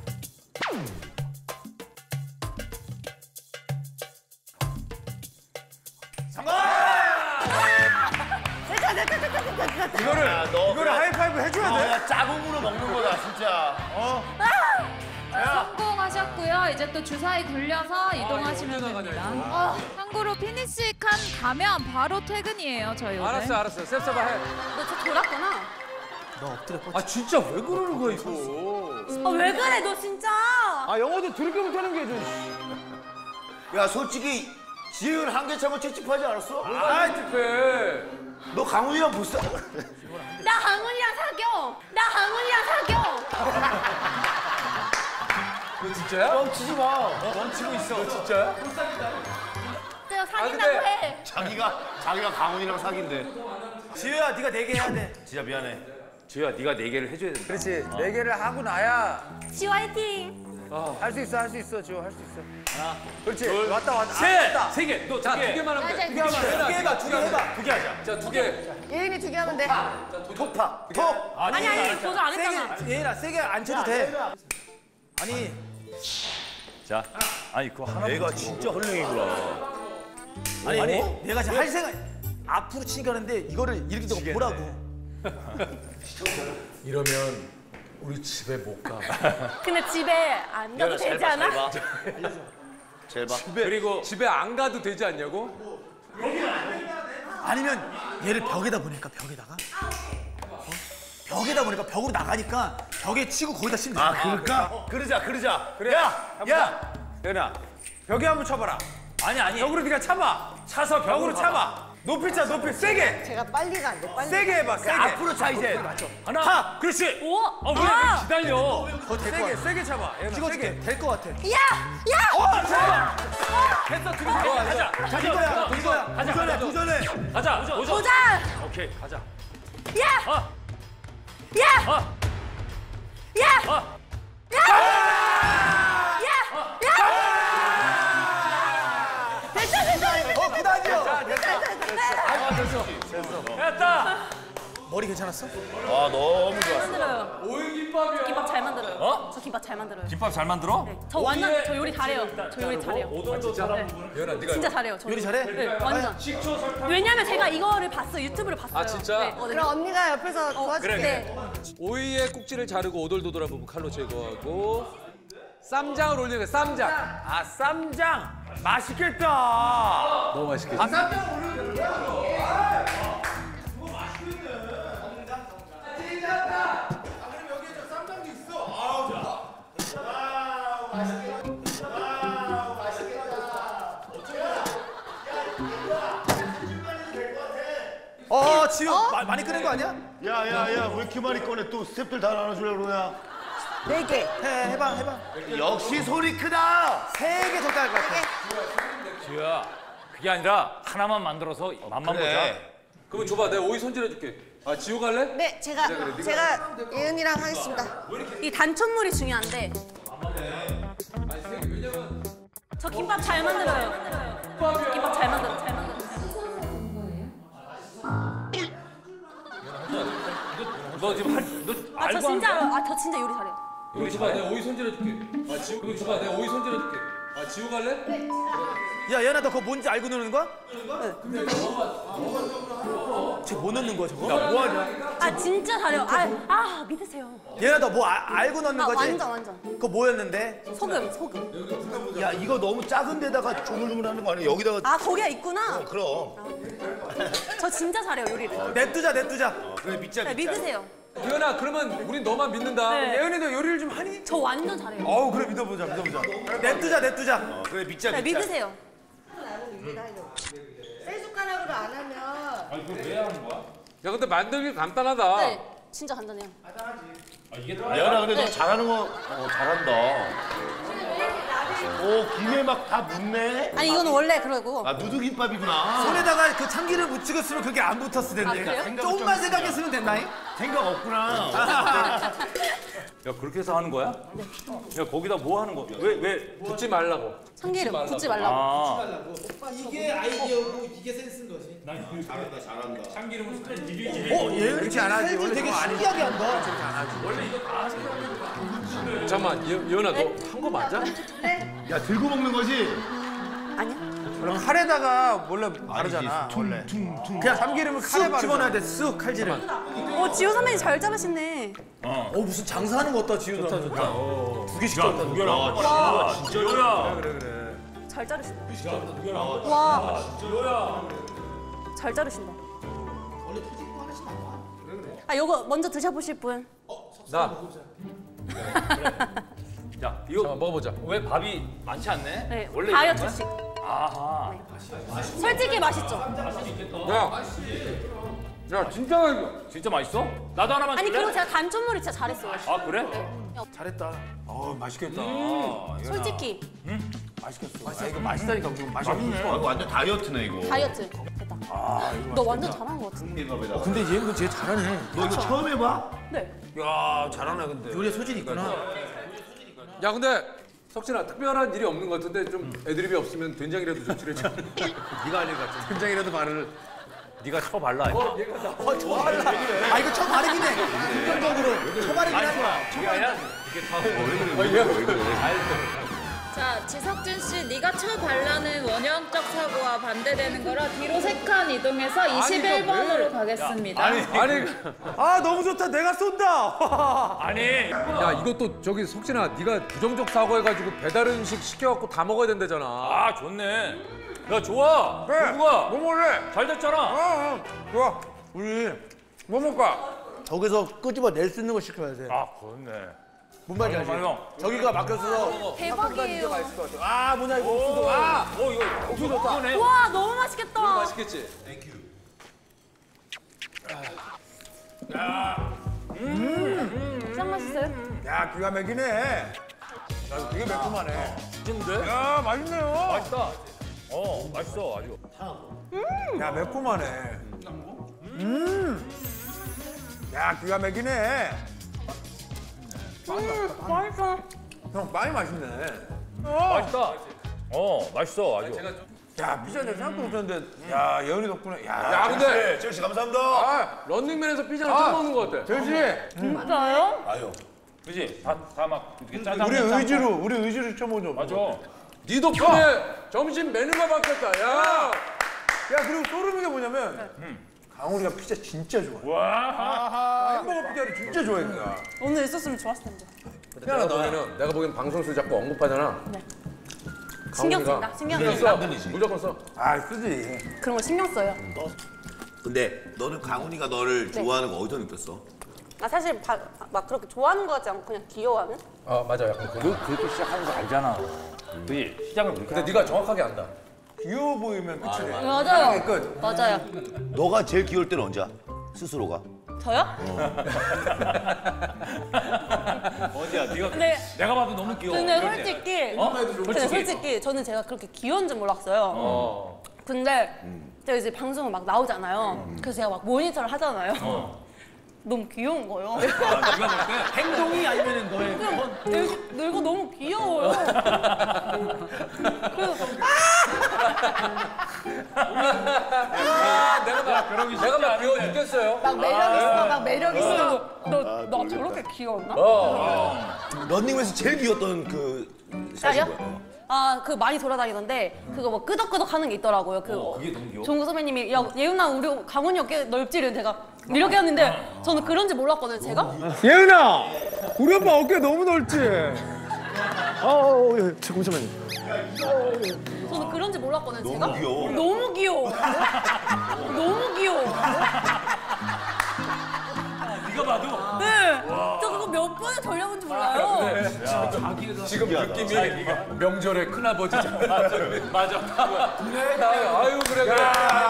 이거를 야, 너 이거를 그래. 하이파이브 해줘야 어, 돼. 야 짜공으로 먹는 거다 진짜. 어? 성공하셨고요. 이제 또 주사위 굴려서 이동하시면 언제 됩니다. 나가냐, 어, 참고로 피니시 칸 가면 바로 퇴근이에요. 저희 오늘. 알았어 알았어. 셉셉아 해. 너 저 돌았구나. 아 진짜 왜 그러는 거야 이거? 아, 왜 그래 너 진짜. 아, 영어도 드럽게 못하는 게 좀. 야 솔직히 지은 한계창은 찝찝하지 않았어? 아 찝해. 너 강훈이랑 보스. 나 강훈이랑 사겨. 나 강훈이랑 사겨. 너 진짜야? 뻥치지 마. 멈추고 있어. 너 진짜야? 내가 사귄다고 근데- 해. 자기가 자기가 강훈이랑 사귄대. 지효야, 네가 네 개 해야 돼. 진짜 미안해. 지호야 네가 네 개를 해줘야 된다. 그렇지. 네 개를 하고 나야 지호 화이팅. 할 수 있어, 할 수 있어, 지효, 할 수 있어. 하나, 그렇지. 둘, 왔다, 왔다. 셋, 아, 세 개. 또 두 자 두 개. 개만 하면 돼. 자, 두 개만 해. 두 개 해봐, 두 개 해봐. 두 개 하자. 자두 개. 예은이 두 개 하면 돼. 톡파 톡. 아니 아니 도전 안 했잖아. 예인아, 세게 안 쳐도 돼. 아니, 자, 아니 그거 하나. 얘가 진짜 헐렁이구나. 아니, 아니 내가 지금 할 생각 앞으로 치니까 하는데 이거를 이렇게 좀 보라고. 이러면 우리 집에 못 가. 근데 집에 안 가도 되지 않아? 잘 봐. 그리고 집에 안 가도 되지 않냐고? 아니면 얘를 벽에다 보니까 벽에다가 어? 벽에다 보니까 벽으로 나가니까 벽에 치고 거기다 치면 돼. 아 그럴까? 그러자 그러자. 그래. 야, 야, 예은아, 벽에 한번 쳐봐라. 아니 아니. 벽으로 네가 참아. 차서 벽으로 참아. 높이 차, 높이 세게. 제가 빨리가 안 돼. 빨리. 세게 해봐, 세게. 앞으로 차 이제. 하나. 하. 그렇지. 오. 어, 왜, 왜 기다려? 세게, 세게 쳐봐. 예은아, 세게. 될것 같아. 야! 야! 됐어. 그럼 가자. 가자. 이거야, 가자. 이거야. 가자. 도전해, 도전해. 가자. 도전. 도전! 오케이. 가자. 야! 어. 야! 어. 야! 어. 됐어 됐어. 어 그다지요. 됐다. 머리 괜찮았어? 와 너무 좋았어. 만들어요. 오이김밥이야. 김밥 잘 만들어요. 어? 저 김밥 잘 만들어요. 김밥 잘 만들어? 저 완전 저 요리 잘해요. 저 요리 잘해요. 오돌도 잘하는 예은아 네가 진짜 잘해요. 저 요리 잘해? 네, 완전. 왜냐면 제가 이거를 봤어요. 유튜브를 봤어요. 아, 진짜? 네. 그럼 언니가 옆에서 도와줄게. 그래, 오이의 꼭지를 자르고 오돌도돌한 부분 칼로 제거하고 쌈장을 올리는 거야. 쌈장. 아, 쌈장. 맛있겠다. 너무 맛있겠지. 어, 지효 마- 많이 끄는 거 아니야? 야야야 왜 이렇게 많이 꺼내 또 스태프들 다 나눠주려고 그러냐. 네 개. 해, 해봐, 해봐. 역시 소리 크다. 세 개 더 딸 것 같아. 지우야, 그게 아니라 하나만 만들어서 맛만 그래. 그러면 줘봐. 내가 오이 손질해줄게. 아 지호 갈래? 네, 제가 그래, 네가 제가 예은이랑 하겠습니다. 이 단촛물이 중요한데 저 김밥 잘 만들어요. 김밥 잘 만들어, 잘 만들어. 너 지금 할, 너 아, 저 알고 진짜, 한 거야? 아, 저 진짜 요리 잘해요. 여기 줘봐, 내가 오이 손질해줄게. 아, 지우, 여기 줘봐, 내가 오이 손질해줄게. 아, 지우 갈래? 네. 야, 얘나 너 그거 뭔지 알고 넣는 거야? 네. 쟤뭐 넣는 거야, 저거? 야, 뭐 하냐? 아, 진짜 잘해요. 아, 아, 믿으세요. 얘나 너 뭐 알고 넣는 아, 거지? 완전, 완전. 그거 뭐였는데? 소금, 소금. 야, 이거 너무 작은 데다가 조물조물하는 거 아니야? 여기다가 아, 거기가 있구나. 어, 그럼. 저 진짜 잘해요, 요리를. 냅두자, 냅두자. 그래, 믿자, 네, 믿으세요. 기현아, 그러면 우린 너만 믿는다. 네. 예은이도 요리를 좀 하니? 저 완전 잘해요. 어우, 그래, 믿어보자, 믿어보자. 냅두자, 냅두자. 어, 그래, 믿자, 네, 믿자. 믿으세요. 세 숟가락으로 안 하면 야, 근데 만들기 간단하다. 네, 진짜 간단해요. 예은아, 근데 너 네. 잘하는 거 어, 잘한다. 오, 김에 막 다 묻네? 아니, 이거는 원래 그러고. 아, 누드김밥이구나. 손에다가 그 참기름 묻히고 쓰면 그게 안 붙었을 텐데. 아, 그래요? 조금만 생각했으면 됐나잉? 생각 없구나. 야 그렇게 해서 하는 거야? 야 거기다 뭐 하는 거야? 왜 왜? 붙지 말라고. 참기름 붓지 말라고. 아. 어, 예은이 잘하지. 원래 되게 신기하게 한다. 잠깐만, 예, 예은아, 너 한 거 맞아? 야, 들고 먹는 거지? 아니야? 원래 칼에다가 원래 바르잖아. 원래. 그냥 참기름을 칼에 쑥 바르. 집어넣어야 돼, 쑥 칼질을. 어, 지호 선배님 잘 자르시네. 어, 무슨 장사하는 거 같다, 지우도. 좋다, 좋다. 두 개씩 떴다. 누구야? 와 진짜 요야. 잘 자르신다. 와. 잘 자르신다. 아, 요거 먼저 드셔보실 분? 나. 야 이거 자, 먹어보자. 왜 밥이 많지 않네? 네, 원래 다이어트식. 아하. 솔직히 맛있죠? 야, 야, 진짜 맛있어. 진짜 맛있어? 나도 하나만 아니, 줄래? 그리고 제가 간점물이 진짜 잘했어요. 아 그래? 잘했다. 어, 맛있겠다. 솔직히 맛있겠어. 아, 이거 맛있다니까. 지금 맛이 없어. 이거 완전 다이어트네, 이거. 다이어트. 됐다. 너 완전 잘한 것 같은데. 근데 얘는 제일 잘하네. 너 이거 처음 해봐? 네. 야, 잘하네 근데. 요리에 소질이 있구나. 야, 근데 석진아, 특별한 일이 없는 것 같은데 좀 애드립이 없으면 된장이라도 좀 칠해줘. 네가 아닐 것 같아. 된장이라도 바를. 네가 쳐 발라. 어, 얘가 나. 어, 좋아할라. 아, 이거 처음 바르긴 해. 긍정적으로. 처음 바르긴 한 거야. 이게 아니야? 이게 다 왜 어, 얘가 왜 그래? 자, 지석준 씨, 네가 쳐 발라는 원형적 사고와 반대되는 거라 뒤로 세 칸 이동해서 이십일 번으로 가겠습니다. 아니, 아니. 아, 너무 좋다. 내가 쏜다. 아니. 야, 이것도 저기 석진아, 네가 부정적 사고해가지고 배달 음식 시켜갖고 다 먹어야 된다잖아. 아 좋네. 야 좋아. 그래. 누구가? 뭐 먹을래? 잘 됐잖아. 어, 어. 좋아. 우리 뭐 먹을까? 저기서 끄집어 낼 수 있는 거 시켜야 돼. 아 그렇네. 뭔 말인지 알지? 말려. 저기가 막혀서 대박이에요. 아, 뭐냐 이거 옥수수. 아, 어 이거 옥수수 좋다. 네 와, 너무 맛있겠다. 맛있겠지? 진짜 맛있어요? 야, 기가 막히네. 야, 이거 되게 매콤하네. 진데? 야, 맛있네요. 맛있다. 어 맛있어 아주. 야, 매콤하네. 음. 야, 기가 막히네. 맛있어. 형, 많이 맛있네. 맛있다. 어 맛있어 아주. 야, 피자 내가 생각도 못했는데. 야, 예은이 덕분에. 야, 야, 근데 젤씨 감사합니다. 아, 런닝맨에서 피자를 처음 먹는 것 같아. 젤씨. 진짜요? 아유. 그지? 다다막 이렇게 짜장. 우리 의지로, 우리 의지로 쳐보죠. 맞아. 네 덕분에 점심 메뉴가 바뀌었다. 야, 야, 그리고 소름인 게 뭐냐면 강우리가 피자 진짜 좋아해. 와. 햄버거 피자를 진짜 좋아해, 그냥. 오늘 있었으면 좋았을 텐데. 내가 보기에는 내가 보기엔 방송술 자꾸 언급하잖아. 네. 신경 강훈이가 쓴다. 신경 무조건 쓴다. 써. 무조건 써. 아, 쓰지. 그런 거 신경 써요. 근데 너는 강훈이가 너를 네. 좋아하는 거 어디서 느꼈어? 나 사실 바, 막 그렇게 좋아하는 거 같지 않고 그냥 귀여워하는? 아, 맞아. 약간 그. 너 그렇게 시작하는 거 알잖아. 그지? 시작을 그렇게. 근데 네가 정확하게 안다. 귀여워 보이면 끝이래. 맞아요. 끝. 맞아요. 너가 제일 귀여울 때는 언제야? 스스로가? 저요? 어디야? 네가 근데 내가 봐도 너무 귀여워. 근데 이럴 때. 솔직히 어? 근데 솔직히 저는 제가 그렇게 귀여운 줄 몰랐어요. 어. 근데 제가 이제 방송을 막 나오잖아요. 그래서 제가 막 모니터를 하잖아요. 너무 귀여운 거예요. 아, 네가 볼 때? 행동이 아니면 너의 그냥 늙, 늙어 너무 귀여워요. 그래서 아, 내가 막 그러기 내가 막 귀여워 죽겠어요. 막 매력 있어, 막 매력 있어. 너, 너 저렇게 귀여웠나? 런닝맨에서 제일 귀여웠던 그 샷이 뭐야? 아, 그 많이 돌아다니던데 그거 뭐 끄덕끄덕 하는 게 있더라고요. 그 어, 그게 너무 귀여워. 종구 선배님이 야 예은아 우리 강훈이 어깨 넓지? 이랬는데 제가 이렇게 했는데 저는 그런지 몰랐거든요. 제가. 예은아, 우리 오빠 어깨 너무 넓지? 어어 잠깐만요. 저는 그런지 몰랐거든요. 제가. 너무 귀여워. 너무 귀여워. 너무 귀여워. 네가 봐도. 네. 저 그거 몇 번을 돌려본지 몰라요. 지금 느낌이 명절에 큰아버지잖아. 맞아. 그래, 나, 아유, 그래, 그래.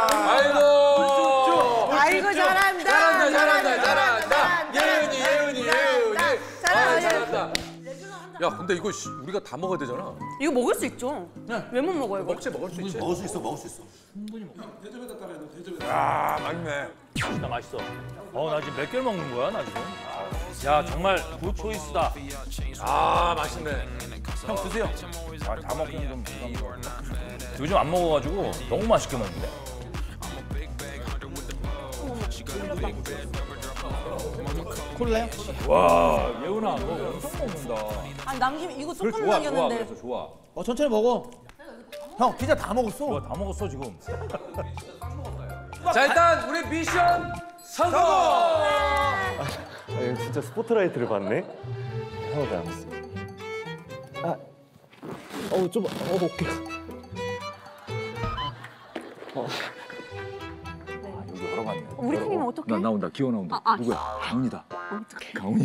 아이고. 아이고 잘한다. 잘한다, 잘한다, 잘한다. 예은이, 예은이, 예은이. 아, 잘한다. 야, 근데 이거 씨, 우리가 다 먹어야 되잖아. 이거 먹을 수 있죠? 왜 못 먹어요, 이거? 먹지, 먹을 수 있지. 먹을 수 있어, 먹을 수 있어. 아, 맞네. 진짜 맛있어. 어, 나 지금 몇 개를 먹는 거야, 나 지금? 야, 정말 굿 초이스다. 아, 맛있네. 형 드세요. 아, 다 먹기는 좀 부담스러워. 요즘 안 먹어가지고 너무 맛있게 먹는데. 콜라요? 와, 예은아, 너 엄청 먹는다. 아니 남기면 이거 조금 좋아, 좋아, 남겼는데. 그래서 좋아. 어 천천히 먹어. 형 피자 다 먹었어. 좋아, 다 먹었어, 지금. 자, 일단 우리 미션 성공! 아, 이거 진짜 스포트라이트를 받네. 하나도 안 했어. 아, 어우 좀, 어 어깨. 어. 여기 여러 갔네. 우리 팀이면 어떡해? 나 나온다, 기어 나온다. 아, 아. 누구야? 강훈이다. 강훈이?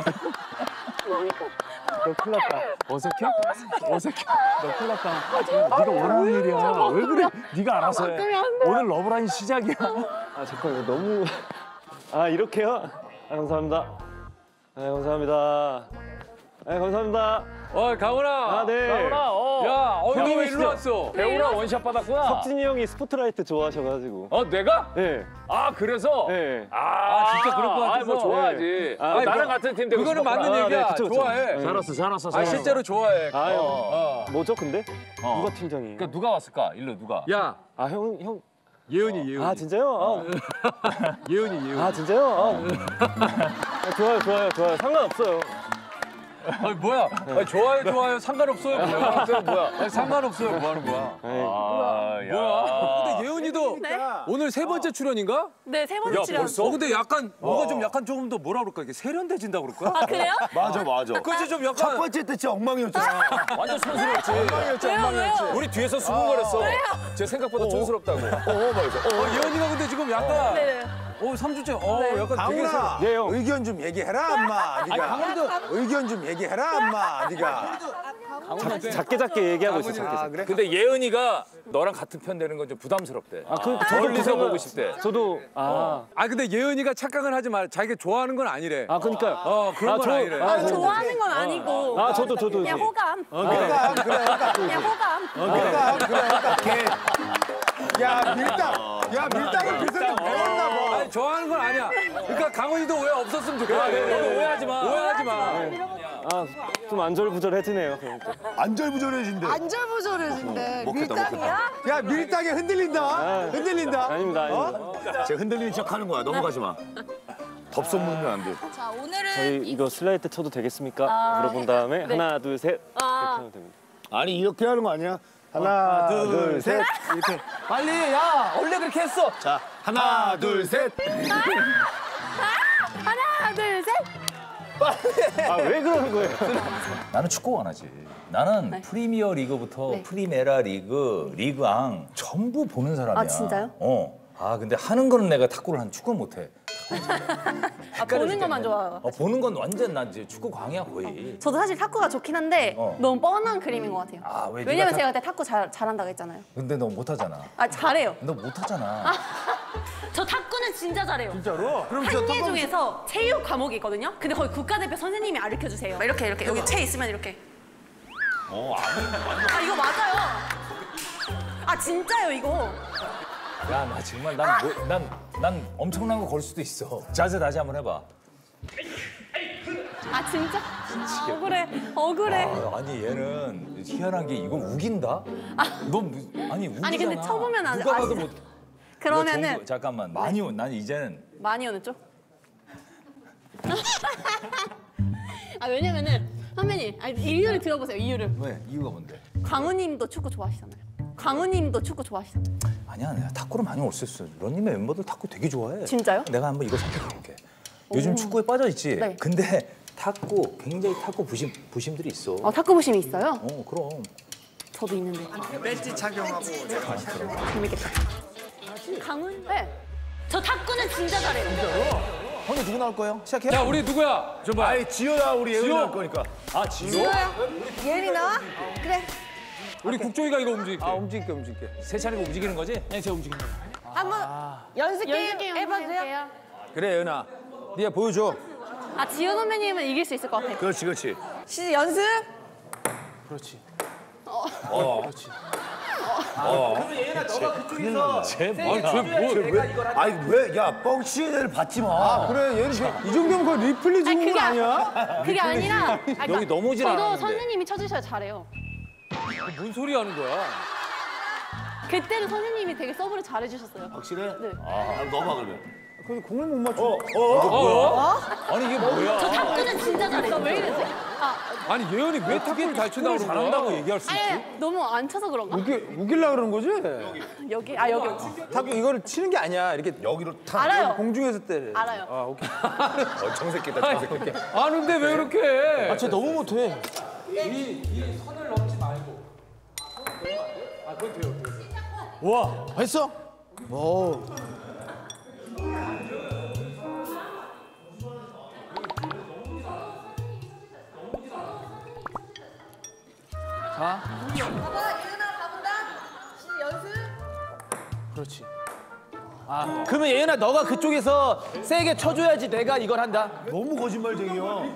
너 큰일 났다. 어색해? 어색해? 너 큰일 났다. 네가 원하는 일이야. 왜 그래? 네가 알아서 해. 오늘 러브라인 시작이야. 아 잠깐 이거 너무. 아 이렇게요? 아 감사합니다. 아 감사합니다. 아 감사합니다. 어, 강훈아. 아 네. 강훈아, 어. 야, 어, 너 왜 일로 왔어? 배우라 원샷 받았구나. 석진이 형이 스포트라이트 좋아하셔가지고. 어, 내가? 네. 아, 그래서? 네. 아, 진짜 그럴 것 같아서. 아, 뭐 좋아하지. 네. 아, 아니, 나랑 뭐, 같은 팀 되고 그거는 싶었구나. 맞는 아, 얘기야. 네, 그쵸, 그쵸. 좋아해. 네. 잘했어, 잘했어. 아, 잘했어. 실제로 좋아해. 아유. 어. 뭐죠 근데? 어. 누가 팀장이에요? 그러니까 누가 왔을까? 일로 누가? 야, 아 형 형. 예은이, 예은이. 아 진짜요? 예은이, 예은이. 아, 아 진짜요? 아. 아, 좋아요 좋아요 좋아요 상관없어요. 아니, 뭐야? 아니, 좋아요, 좋아요. 상관없어요. 뭐야? 뭐야? 아니, 상관없어요. 뭐 하는 거야? 에이. 아, 야. 뭐야? 근데 예은이도 오늘 세 번째 출연인가? 네, 세 번째 출연. 어, 근데 약간 뭐가 좀 약간 조금 더 뭐라 그럴까? 이게 세련돼진다 그럴까? 아, 그래요? 맞아, 맞아. 그치 좀 첫 약간 번째 때 진짜 엉망이었잖아. 완전 촌스럽지. 엉망이었지, 엉망이었지. 우리 뒤에서 수근거렸어. 제 생각보다 촌스럽다고. 어, 맞아. 어, 예은이가 근데 지금 약간 네. 어, 삼 주째 어, 약간 되게 강훈아, 네, 형. 의견 좀 얘기해라, 엄마. 네가. 의견 좀 얘기해라, 엄마. 네가. 작, 작게 작게 얘기하고 있어 작게 아, 작게. 그래? 근데 예은이가 너랑 같은 편 되는 건 좀 부담스럽대. 아, 그 저도 멀리서 그거는- 보고 싶대. 저도 아, 아, 근데 예은이가 착각을 하지 마. 자기가 좋아하는 건 아니래. 아 그러니까. 어, 그런 아, 건 저- 아니래. 아, 아, 저- 좋아하는 건 아니고. 아 저도 저도. 그냥 호감. 그러니까, 그래, 그러니까. 그냥 호감. 그러니까, 그래, 그러니까. 걔. 야, 밀당. 야, 밀당을 그 사람 배웠나 봐. 아니, 좋아하는 건 아니야. 그러니까 강훈이도 오해 없었으면 좋겠어. 너도 오해하지 마. 오해하지 마. 아 좀 안절부절해지네요. 그러니까. 안절부절해진대. 안절부절해진대. 먹겠다, 밀당이야? 야, 밀당에 흔들린다. 흔들린다. 아닙니다 아닙니다. 제가 흔들리는 척 하는 거야. 넘어가지 마. 덥석 물면 안 돼. 자, 오늘은 저희 이거 슬라이드 쳐도 되겠습니까? 물어본 다음에 하나 둘 셋 이렇게 하면 됩니다. 아니, 이렇게 하는 거 아니야? 하나, 둘, 셋. 이렇게. 빨리, 야, 원래 그렇게 했어. 자, 하나, 둘, 셋. 하나, 둘, 셋. 아 왜 그러는 거예요? 나는 축구 원하지. 나는 프리미어 리그부터 네. 프리메라 리그, 리그앙 전부 보는 사람이야. 아, 진짜요? 어. 아 근데 하는 거는 내가 탁구를 한 축구는 못해. 아, 보는 것만 좋아요. 어, 보는 건 완전 난 이제 축구 광이야 거의. 저도 사실 탁구가 좋긴 한데 어. 너무 뻔한 그림인 것 같아요. 아, 왜 네가 왜냐면 탁- 제가 그때 탁구 잘, 잘한다고 했잖아요. 근데 너 못하잖아. 아, 잘해요. 너 못하잖아. 저 탁구는 진짜 잘해요. 진짜로? 그럼 저 학예 중에서 체육 과목이 있거든요. 근데 거기 국가대표 선생님이 가르쳐 주세요. 막 이렇게 이렇게 여기 채 있으면 이렇게. 어, 아니. 아 이거 맞아요. 아 진짜요 이거. 야, 나 정말 난, 뭐, 난, 난 엄청난 거 걸 수도 있어. 자세 다시 한번 해봐. 아 진짜? 아, 억울해 억울해. 아, 아니 얘는 희한한 게 이걸 우긴다? 너 무- 아니 우기잖아. 아니, 근데 쳐보면 안- 누가 아, 봐도 진짜. 못. 그러면은 정도, 잠깐만 많이 온. 난 이제는 많이 오는죠? 아 왜냐면은 선배님 아, 이유를 들어보세요. 이유를. 왜 이유가 뭔데? 광우님도 축구 좋아하시잖아요. 광우님도 축구 좋아하시잖아요. 아니야, 내가 탁구를 많이 올 수 있어. 런님의 멤버들 탁구 되게 좋아해. 진짜요? 내가 한번 이거 선택해볼게. 요즘 축구에 빠져 있지. 네. 근데 탁구 굉장히 탁구 부심 부심들이 있어. 어 탁구 부심이 있어요? 어, 그럼. 저도 있는데. 배지 착용하고 재밌겠다. 강훈? 네. 저 탁구는 진짜 잘해요. 형님 누구 나올 거예요? 시작해. 자, 우리 누구야? 좀 봐. 아이 지효야 우리 예은이 지효. 나올 거니까. 아, 지효? 예은이 나와? 그래. 우리 국종이가 이거 움직일게. 아 움직일게 움직일게. 세찬이가 움직이는 거지? 네, 제가 움직인다. 한번 연습 게임 연습 해봐세요. 그래 예은아. 네가 보여줘. 아 지효 선배님은 이길 수 있을 것 같아. 그렇지 그렇지. 시 연습. 쟤 아니, 뭐야? 쟤 뭐. 왜? 아니 왜? 야 뻥치는 애를 받지 마. 그래 얘는 저- 이 정도면 그 리플리 주는 그게 거 아- 아니야? 그게 아니라 아, 그러니까 여기 넘어질 저도 않았는데. 선생님이 쳐주셔야 잘해요. 뭔 소리 하는 거야? 그때는 선생님이 되게 서브를 잘해주셨어요. 확실해? 네. 아 넣어봐 그러면. 근데 공을 못 맞춰. 어 어. 어? 아니 이게 뭐야? 저 탁구는 진짜 잘해요. 왜 이러지? 아, 아니, 예은이 왜 탁구를 잘 친다고 그러는 거야? 잘한다고 얘기할 수 있지? 아니 너무 안 쳐서 그런가? 우기 우길라 그러는 거지? 여기 아 여기 여기. 탁구 이거를 치는 게 아니야. 이렇게 여기로 탁. 알아요. 공중에서 때려. 알아요. 아 오케이. 어, 정색했다 정색했다. 아는데 왜 그렇게 해? 쟤 너무 못해. 와 했어? 오. 봐봐 예은아 가본다. 시 연습. 그렇지. 아, 그러면 예은아 너가 그쪽에서 세게 쳐줘야지 내가 이걸 한다. 너무 거짓말쟁이야.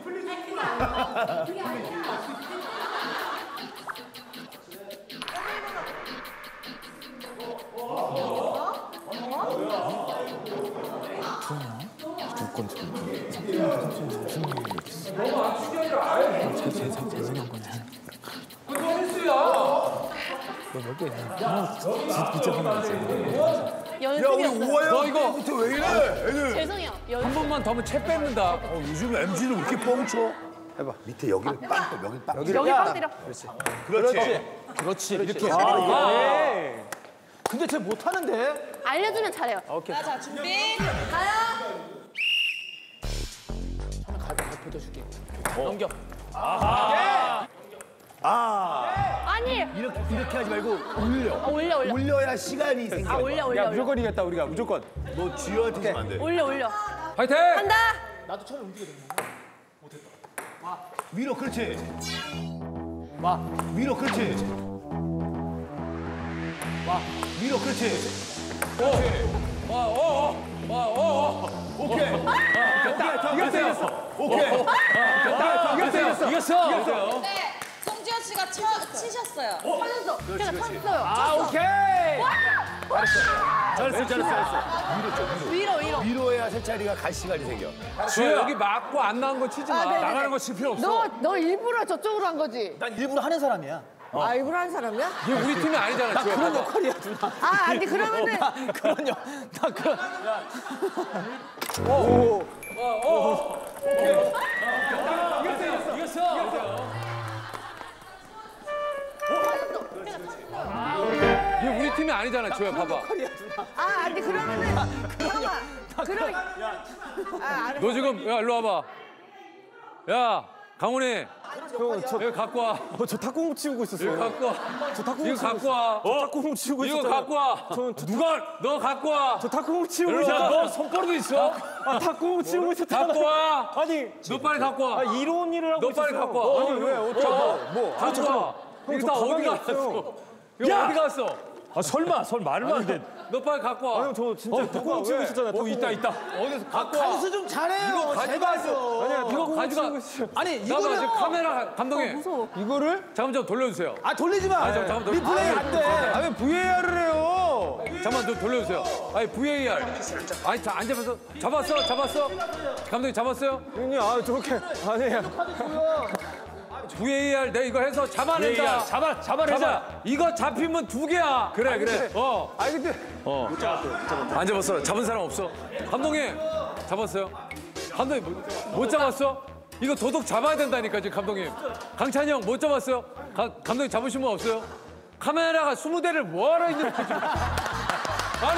야 우리 연습이었어요. 오하영 너 이거- 때부터 왜 이래? 애들. 죄송해요. 한 연습. 번만 더 하면 채 뺏는다. 어, 요즘 엠지는 왜 이렇게 뻥쳐? 해봐. 밑에 여기를 빵 떠, 여기 빵. 여기 빵 때려. 그렇지. 그렇지. 이렇게. 아, 근데 쟤 못하는데? 알려주면 잘해요. 오케이. 자 준비. 가요. 넘겨. 아 아니. 이렇게 이렇게 하지 말고 올려. 아, 올려 올려. 올려야 시간이 생겨. 아 올려 야 올려 올려. 무조건 이겼다 우리가 무조건. 너 지효한테 지면 안 돼. 올려 올려. 파이팅! 한다. 위로 그렇지. 와 위로 그렇지. 와 위로 그렇지. 와, 어, 어, 와, 어, 어. 오케이. 됐다. 이겼어요. 오케이. 이겼어요. 이겼어. 네, 송지효 씨가 쳐, 치셨어요. 터졌어. 제가 쳤어요. 아 오케이. 잘했어 잘했어 잘했어. 위로 위로. 위로해야 세차리가 갈 시간이 생겨. 지효 여기 맞고 안 나온 거 치지 마. 아, 네네네. 나가는 거 칠 필요 없어. 너 너 일부러 저쪽으로 한 거지? 난 일부러 하는 사람이야. 아 일부러 한 사람이야? 얘 우리 팀이 아니잖아, 지효. 그런 역할이야, 누나. 아 아니 그러면은 그런 역, 나 그런. 이겼어. 얘 우리 팀이 아니잖아, 지효. 봐봐. 아 아니 그러면은 잠깐만. 그럼 아 알았어. 너 지금 야 일로 와봐. 야 강훈이. 저, 이거 갖고 와. 어, 저 탁구공 치우고 이거 있었어요. 갖고 와. 저 탁구공 이거 갖고 와. 저 탁구공 치우고 이거 있었잖아요. 갖고 와. 저, 저, 누가 너 갖고 와. 저 탁구공 치우고 일로 와. 있었잖아요. 너 손버릇 있어? 아 탁구공 치우고 있었잖아요. 갖고 와. 아니 너 빨리 갖고 와. 아, 이로운 일을 하고 너 있었어요. 빨리 갖고 와. 아니 왜 어떻게 뭐, 뭐. 갖고 잠깐만. 와. 형, 이거 저 다 어디 가방에 갔어? 있어요. 이거 야! 어디 갔어? 아 설마 설마 말도 안 돼. 너 빨리 갖고 와. 아 형 저 진짜 탁구공 치우고 있었잖아요. 어 있다 있다. 어디서 갖고 와. 단수 좀 잘해요. 이거 가져갔어. 아니야 이거 탁구공 가져가. 치우고 있어요. 아니, 잠깐만 이거는. 지금 카메라 감독님. 무서워. 이거를 잠깐 좀 돌려주세요. 아, 돌리지 마. 아, 저, 잠깐 돌려. 리플레이 안 돼. 아 왜 브이에이알을 해요? 잠깐만 좀 돌려주세요. 아니 브이에이알. 아니 자, 안 잡았어? 잡았어? 잡았어? 감독님 잡았어요? 형님 아 저렇게 아니에요. 브이에이알 내가 이거 해서 잡아낸다. 브이에이알 잡아 잡아내자. 잡아. 이거 잡히면 두 개야. 그래 그래. 어. 아니 근데 어. 못 잡았어요. 안 잡았어. 잡은 사람 없어. 감독님 잡았어요? 감독님 못, 못 잡았어? 이거 도둑 잡아야 된다니까 지금 감독님. 강찬이 형 못 잡았어요? 가, 감독님 잡으신 분 없어요? 카메라가 스무 대를 뭐하러 있는 거지? 아니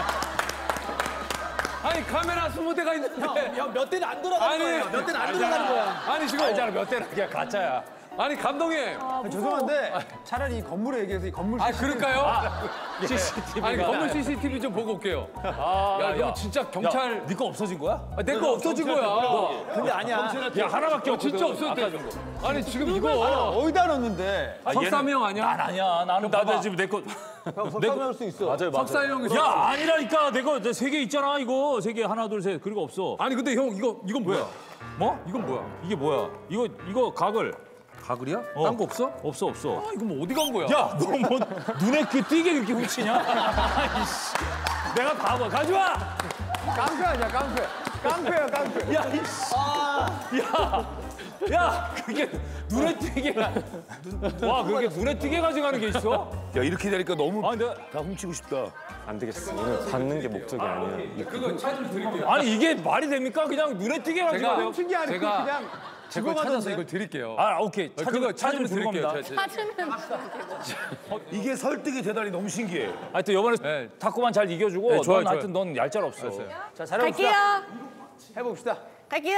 아니 카메라 스무 대가 있는데 몇 대는 안 돌아가는 아니, 거야. 몇 대는 안 돌아가는 거야. 아니 지금 알잖아 몇 대는 그냥 가짜야. 아니 감독님 죄송한데 차라리 이 건물에 얘기해서 이 건물 아 그럴까요? 씨씨티비가. 아니 건물 씨씨티비 좀 보고 올게요. 아, 야 이거 진짜 경찰 네 거 없어진 거야? 아, 내 거 없어진 거야. 근데 아니야. 야 하나밖에 없거든. 진짜 없었대. 아니 지금 이거 어디다 넣었는데? 석삼이 형 아니야? 난 아니야. 나는 나도 지금 내 거. 석삼이 할 수 있어. 맞아요, 맞아요. 석삼이 형이 야 아니라니까 내 거 세 개 있잖아 이거 세 개 하나 둘 셋 그리고 없어. 아니 근데 형 이거 이건 뭐야? 뭐? 이건 뭐야? 이게 뭐야? 이거 이거 가글. 가글이야? 어. 딴 거 없어? 없어 없어. 아 이거 뭐 어디 간 거야? 야 너 뭐 눈에 귀 띄게 이렇게 훔치냐? 아이씨. 내가 바보 가져와. 깡패 아니야 깡패. 깡패야 깡패. 야 이씨. 야. 야 그게 눈에 띄게. 와 그게 눈에 띄게 가져가는 게 있어? 야 이렇게 되니까 너무 아니 내가 다 훔치고 싶다. 안 되겠어. 오늘 받는 게 목적이 아니에요. 그거 찾으면 드릴게요. 아니 이게 말이 됩니까? 그냥 눈에 띄게 제가 가져가. 훔친 게 아니고 제가 그냥 제가 찾아서 이걸 드릴게요. 아 오케이. 아, 찾으면, 그거 찾으면 찾으면 드릴 드릴게요. 겁니다. 제- 제- 이게 설득의 대단히 너무 신기해. 하여튼 이번에 네. 탁구만 잘 이겨주고 네, 좋아요, 넌 하여튼 좋아요. 넌 얄짤 없어. 자 잘해봅시다. 갈게요. 해봅시다. 갈게요.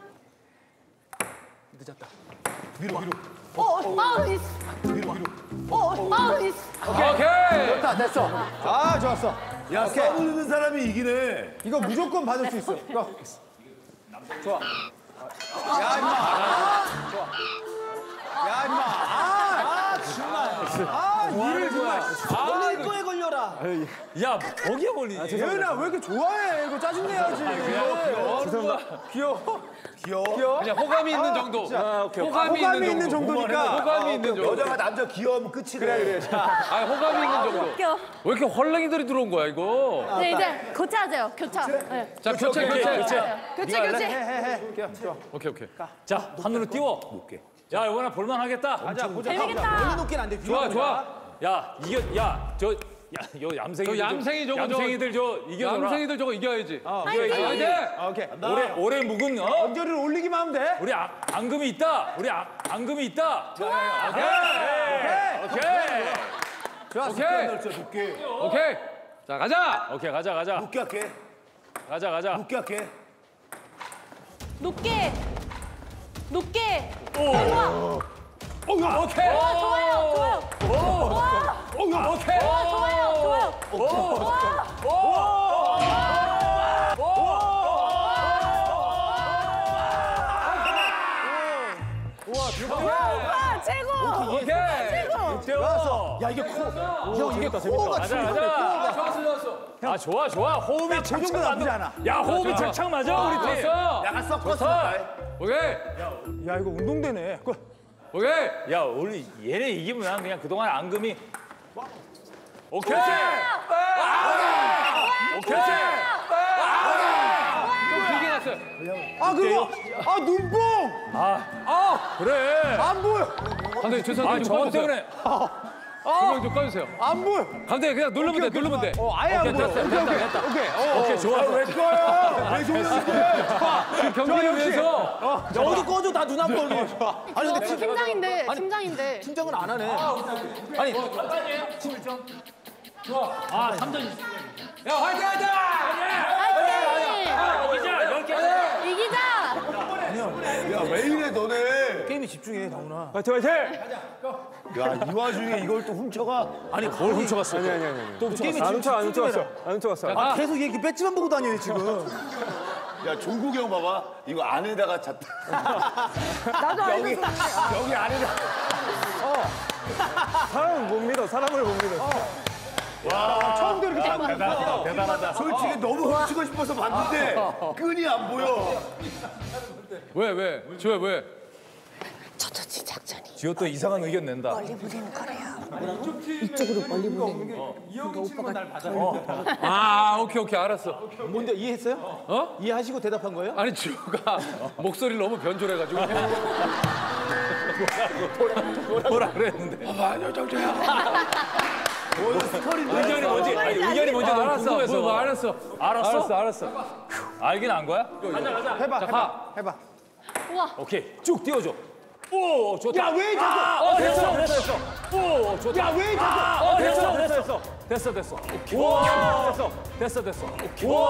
위로 위로. 어, 어, 마우스. 위로 위로. 어, 어, 마우스. 오케이. 좋다 됐어. 아 좋았어. 야 써보는 사람이 이기네. 이거 무조건 받을 수 있어. 이거. 좋아. 야 임마. 좋아. 야 임마. 아, 아 정말. 아 일을 정말. 너네 거에 걸려라. 야 거기에 걸리니. 예은아 왜 이렇게 좋아해? 이거 짜증내야지. 귀여워. 죄송합니다. 귀여워. 귀여워. 귀여워. 그냥 호감이 있는 정도. 아, 오케이. 호감이, 호감이 있는 정도. 정도니까. 호감이 있는 정도. 여자가 남자 귀여우면 끝이래. 그래 그래. 아 호감이 있는 정도. 웃겨. 왜 이렇게 헐렁이들이 들어온 거야 이거? 네, 이제 교체하세요. 교차. 네. 자 교체 교체 교체. 교체, 교체. 해해해. 좋아. 오케이 오케이. 자 하늘로 띄워. 야 이번엔 볼만 하겠다. 가자 보자. 재밌겠다. 멀리 놓기는 안 돼. 좋아 좋아. 야 이겨 야저 야, 요 얌생이 저 얌생이 저거 저- 얌생이들 저 이겨라. 얌생이들 저거 이겨야지. 화이팅! 화이팅! 아, 오케이. 올해 올해 묵은 어? 언저리를 올리기만 하면 돼. 우리 아, 앙금이 있다. 우리 아, 앙금이 있다. 오케이. 오케이. 좋아. 오케이 넓자 두께. 오케이. 자 가자. 오케이 가자 가자 두께 할게. 가자 가자. 두께 할게. 높게. 높게. 오케이. 좋아요, 좋아요. 좋아. 오케이. 좋아요, 좋아요. 와, 최고. 오케이. 태워. 야 이게 코. 형 이게 코가 가자 가자. 좋았어 좋았어. 아 좋아 좋아. 호흡이 그 정도 착착 나쁘지 맞아. 않아. 야 호흡이 착착 맞아 우리 팀. 좋았어. 약간 섞었어. 좋다. 오케이. 야 이거 운동되네. 그, 오케이. 야 우리 얘네 이기면 난 그냥 그동안 앙금이 오케이. 오케이. 좀 길게 났어요. 아 그거. 아 눈뽕. 아 그래. 안 보여. 감독님 죄송한데 아 좀 저거 꺼주세요. 때문에. 조명 좀 꺼주세요. 안 보여. 감독님 그냥 누르면 돼 누르면 돼. 어 아예 안 보여. 됐다, 오케이 됐다, 오케이. 됐다. 오케이. 어, 오케이 좋아. 왜 꺼요? 왜 조용한데? 지금 경기를 위해서. 어디 꺼줘 다 눈 안 보이게. 아니 근데 팀, 팀장인데, 팀장인데. 팀장은 안 하네. 아니 아 삼 점. 야 화이팅 화이팅. 화이팅! 이기자 열 개. 이기자! 야 왜 이래 너네? 게임에 집중해 나오나. 화이팅 화이팅! 야 이 와중에 이걸 또 훔쳐가? 아니 뭘 훔쳐갔어? 아니 아니 아니. 또 게임에 안 훔쳐 안 집중해라. 훔쳐갔어. 안 훔쳐갔어. 아 계속 얘 배지만 보고 다녀요 지금. 야 종국이 형 봐봐. 이거 안에다가 잤다. 나도 알고 여기 여기 안에다. 사람을 못 믿어. 사람을 못 믿어. 처음도 이렇게 잘 맞아. 대단하다 대단하다. 솔직히 너무 훔치고 싶어서 봤는데 끈이 안 보여. 왜 왜? 지호야 왜? 저도 지 작전이 지호 또 이상한 의견 낸다. 멀리 보내는 거래요. 이쪽으로 멀리 보내는 게. 그러니까 오빠가 아 오케이 오케이 알았어. 뭔데 이해했어요? 어? 이해하시고 대답한 거예요? 아니 지호가 목소리를 너무 변조해가지고 뭐라 그랬는데. 아 아니요 정조야. 의견이 뭔지 아니 의견이 뭔지 너무 알았어. 궁금해서. 뭐, 알았어. 알았어? 알았어 알았어. 알긴 안 거야? 해봐, 자, 해봐, 가. 해봐. 오케이 쭉 띄워줘. 오 좋다. 야 왜 자꾸? 어 됐어 됐어 됐어. 오 좋다. 야 왜 자꾸? 어 됐어 됐어 됐어 됐어 됐어. 오케이. 와 됐어 됐어 됐어. 오케이. 와.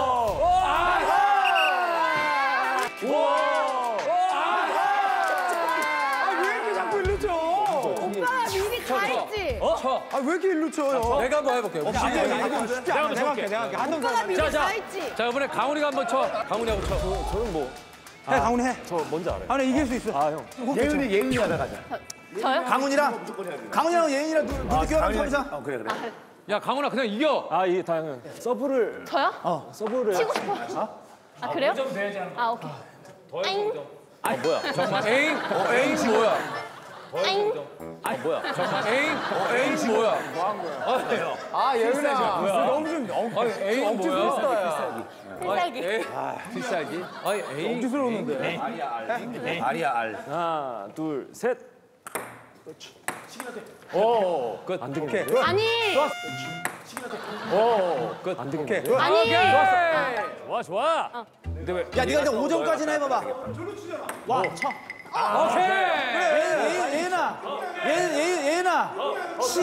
왜 이렇게 자꾸 일로 쳐? 오빠 미리 가 있지? 어? 쳐. 아, 왜 이렇게 일로 쳐요? 내가 한번 해볼게요. 이거 쉽지 않아. 내가 할게, 내가 할게. 한동 오빠가 미리 자, 자. 가 있지? 자 이번에 강훈이가 한번 쳐. 강훈이하고 쳐. 저는 뭐, 해, 강훈이 해. 저 뭔지 알아요. 아, 나 이길 수 있어. 아, 형. 예은이 예은이 하다 가자. 저요? 강훈이랑 강훈이랑 예인이랑 누- 누구 껴? 삼사. 어 그래 그래. 야 강훈아 그냥 이겨. 아, 이 다양한 서브를, 저요? 어, 서브를. 치고 싶어. 아 그래요? 아 오케이. 엥? 아니 뭐야? 정말 에잉? 어, 에잉 뭐야? 엥? 아니 뭐야? 정말 에잉? 어, 에잉 뭐야? 아, 예은아. 너무 좀 억- 아니 에잉 뭐야? 필살기. 에이, 필살기? 아니 에잉. 억지스러웠는데. 알이야 알. 하나, 둘, 셋. 오, 끝. 안 오케이. 아니. 오, 끝. 안 되겠네. 아니. 좋아 좋아. 근데 왜? 야 네가 이제 오 점까지는 해봐봐. 와 쳐. 오케이. 예인 예인아. 예인 예인 예인아. 치.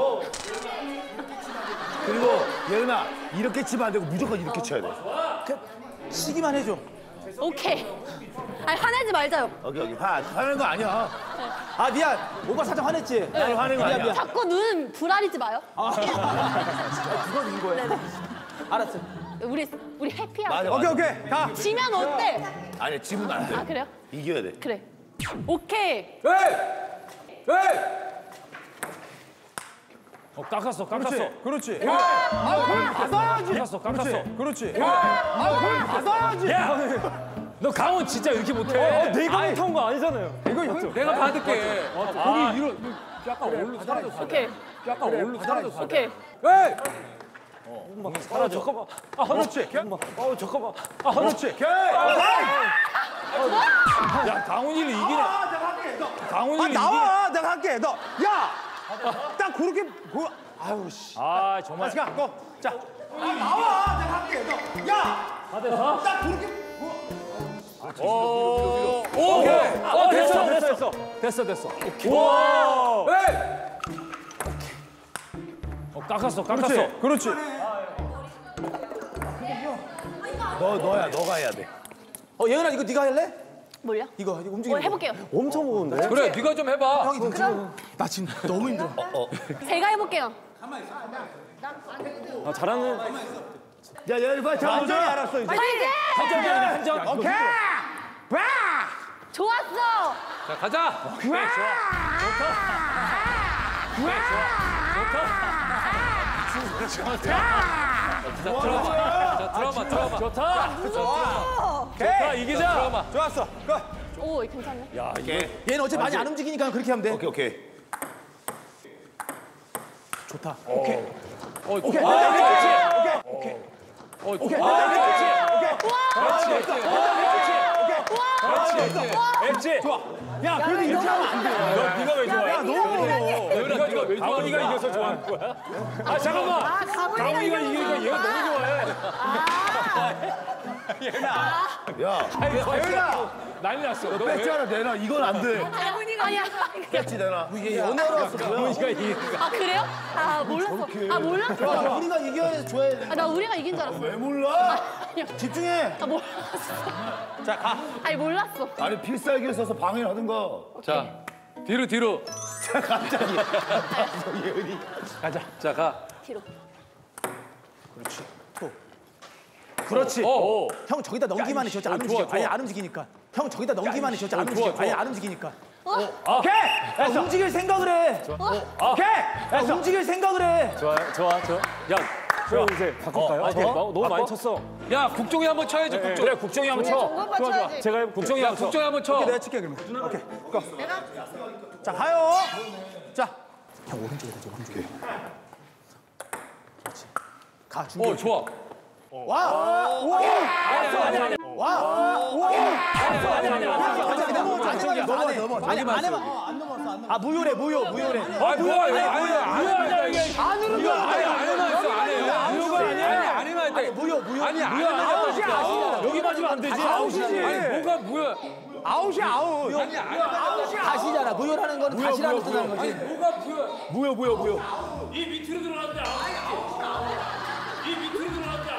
그리고 예은아 이렇게 치면 안 되고 무조건 이렇게 쳐야 돼. 그, 치기만 해줘. 오케이. 아니 화내지 말자요. 오케이 오케이. 화 화내는 거 아니야. 아 미안. 오빠 살짝 화냈지. 나는 화내는 거 미안 아니야. 미안. 자꾸 눈 불아리지 마요. 그건 인 거야. 알았어. 우리 우리 해피하게. 맞아 오케이, 맞아. 오케이. 가. 지면 어때? 아니 지면 안 돼. 아 그래요? 이겨야 돼. 그래. 오케이. 에이! 에이! 어 깎았어 깎았어. 그렇지. 아, 그걸 받아야지. 깎았어 깎았어. 그렇지. 아, 그걸 받아야지. 야, 너 강원 진짜 이렇게 못해. 내가 못한 거 아니잖아요. 이거 형. 내가 받을게. 거기 이런 약간 올로 사라졌어. 오케이. 약간 올로 사라졌어. 오케이. 에이! 아, 잠깐만. 아, 그렇지. 어, 잠깐만. 아, 그렇지. 야 강훈이를 이기네. 아, 강훈이를 나와. 내가 할게. 너. 야. 딱 그렇게 보. 아유 씨. 이기네. 아 정말. 다시 가. 고. 자. 아, 나와. 내가 할게. 너. 야. 딱 그렇게 오, 오케이. 어 됐어 됐어 됐어 됐어 됐어. 오케이. 와! 에이! 어 깎았어 깎았어. 그렇지. 그렇지. 너 너야 너가 해야 돼. 어 예은아 이거 네가 할래? 뭘요? 이거 이거 움직이는 어, 해볼게요. 엄청 무거운데? 그래, 네가 좀 해봐. 형이 지금 나 지금 너무 힘들어. 제가 해볼게요. 아, 잘하는. 야 예은아 자 완전히 알았어 이제. 파이팅! 한정이야 한정. 오케이. 와! 좋았어. 자, 가자. 좋아. 자, 드라마. 자, 드라마, 드라마. 좋다. 오케이. 좋다 이기자. 드라마. 좋았어. 고. 오 괜찮네. 야 이게 얘는 어차피 많이 안 움직이니까 그렇게 하면 돼. 오케이 오케이. 좋다. 오케이. 어, 오케이. 오케이. 오케이. 오케이. 어, 오케이. 엣지. 야, 그래도 이렇게 하면 안 돼. 너 네가 왜 좋아해? 너무 예은아, 네가 왜 강훈이가 좋아하는 이겨서 좋아하는 거야? 아 잠깐만. 강훈이가 이기니까 얘가 너무 좋아해. 야 예은아. 난리 났어. 너 왜? 뺐잖아 내놔. 이건 안 돼. 강훈이가 아니야. 뺐지 내놔. 이게 연애하러 왔어 뭐야? 강훈이가 이기니까. 아 그래요? 아 몰랐어. 아 몰랐어. 야, 우리가 이겨야 좋아해. 아, 나 우리가 이긴 줄 알았어. 왜 몰라? 집중해. 아 몰랐어. 자, 가. 아니 몰랐어. 아니 필살기를 써서 방해하든가. 자, 뒤로, 뒤로. 갑자기. 예은이. 자, 가. 뒤로. 그렇지. 오. 형 저기다 넘기만 해. 저안 어, 좋아, 움직여. 좋아. 아니 안 움직이니까. 형 저기다 넘기만 해. 저안 어, 움직여. 좋아, 아니 좋아. 안 움직이니까. 오케이. 야, 움직일 생각을 해. 오케이. 야, 움직일 생각을 해. 좋아요, 좋아, 좋아. 야, 그럼 이제 바꿀까요? 어, 저 바꿔? 너무 많이 쳤어. 야, 국종이 한번 쳐야지, 국종. 그래 국정이 한번 쳐. 오빠 쳐야지. 제가 해볼게요. 국정이 야, 한번 쳐. 국종이 한번 쳐. 오케이, 내가 칠게 그러면. 오케이. 고. 자, 가요. 자. 형 오른쪽에 던져 오른쪽에. 그렇지. 가 어 중계. 좋아. 와! 와! 아니야 아니야 아니야. 와! 와! 아니야 아니야 아니야. 넘어 넘어 넘어. 아니 안 해봐. 안 넘었어 안 넘어. 아 무효래 무효 무효래. 아 뭐야 이거 아니야 아니야 이게 안으로 이거 아니 아니만 했어 아니야. 무효가 아니야. 아니 아니만 했대. 무효 무효. 아니 무효 아웃이 아웃. 여기 맞으면 안 되지. 아웃이지. 아니 뭐가 무효? 아웃이 아웃. 아니 아웃이 다시잖아. 무효라는 거는 다시라는 뜻하는 거지. 뭐가 무효? 무효 무효 무효. 이 밑으로 들어갔는데 아웃이지. 이 밑으로 들어갔는데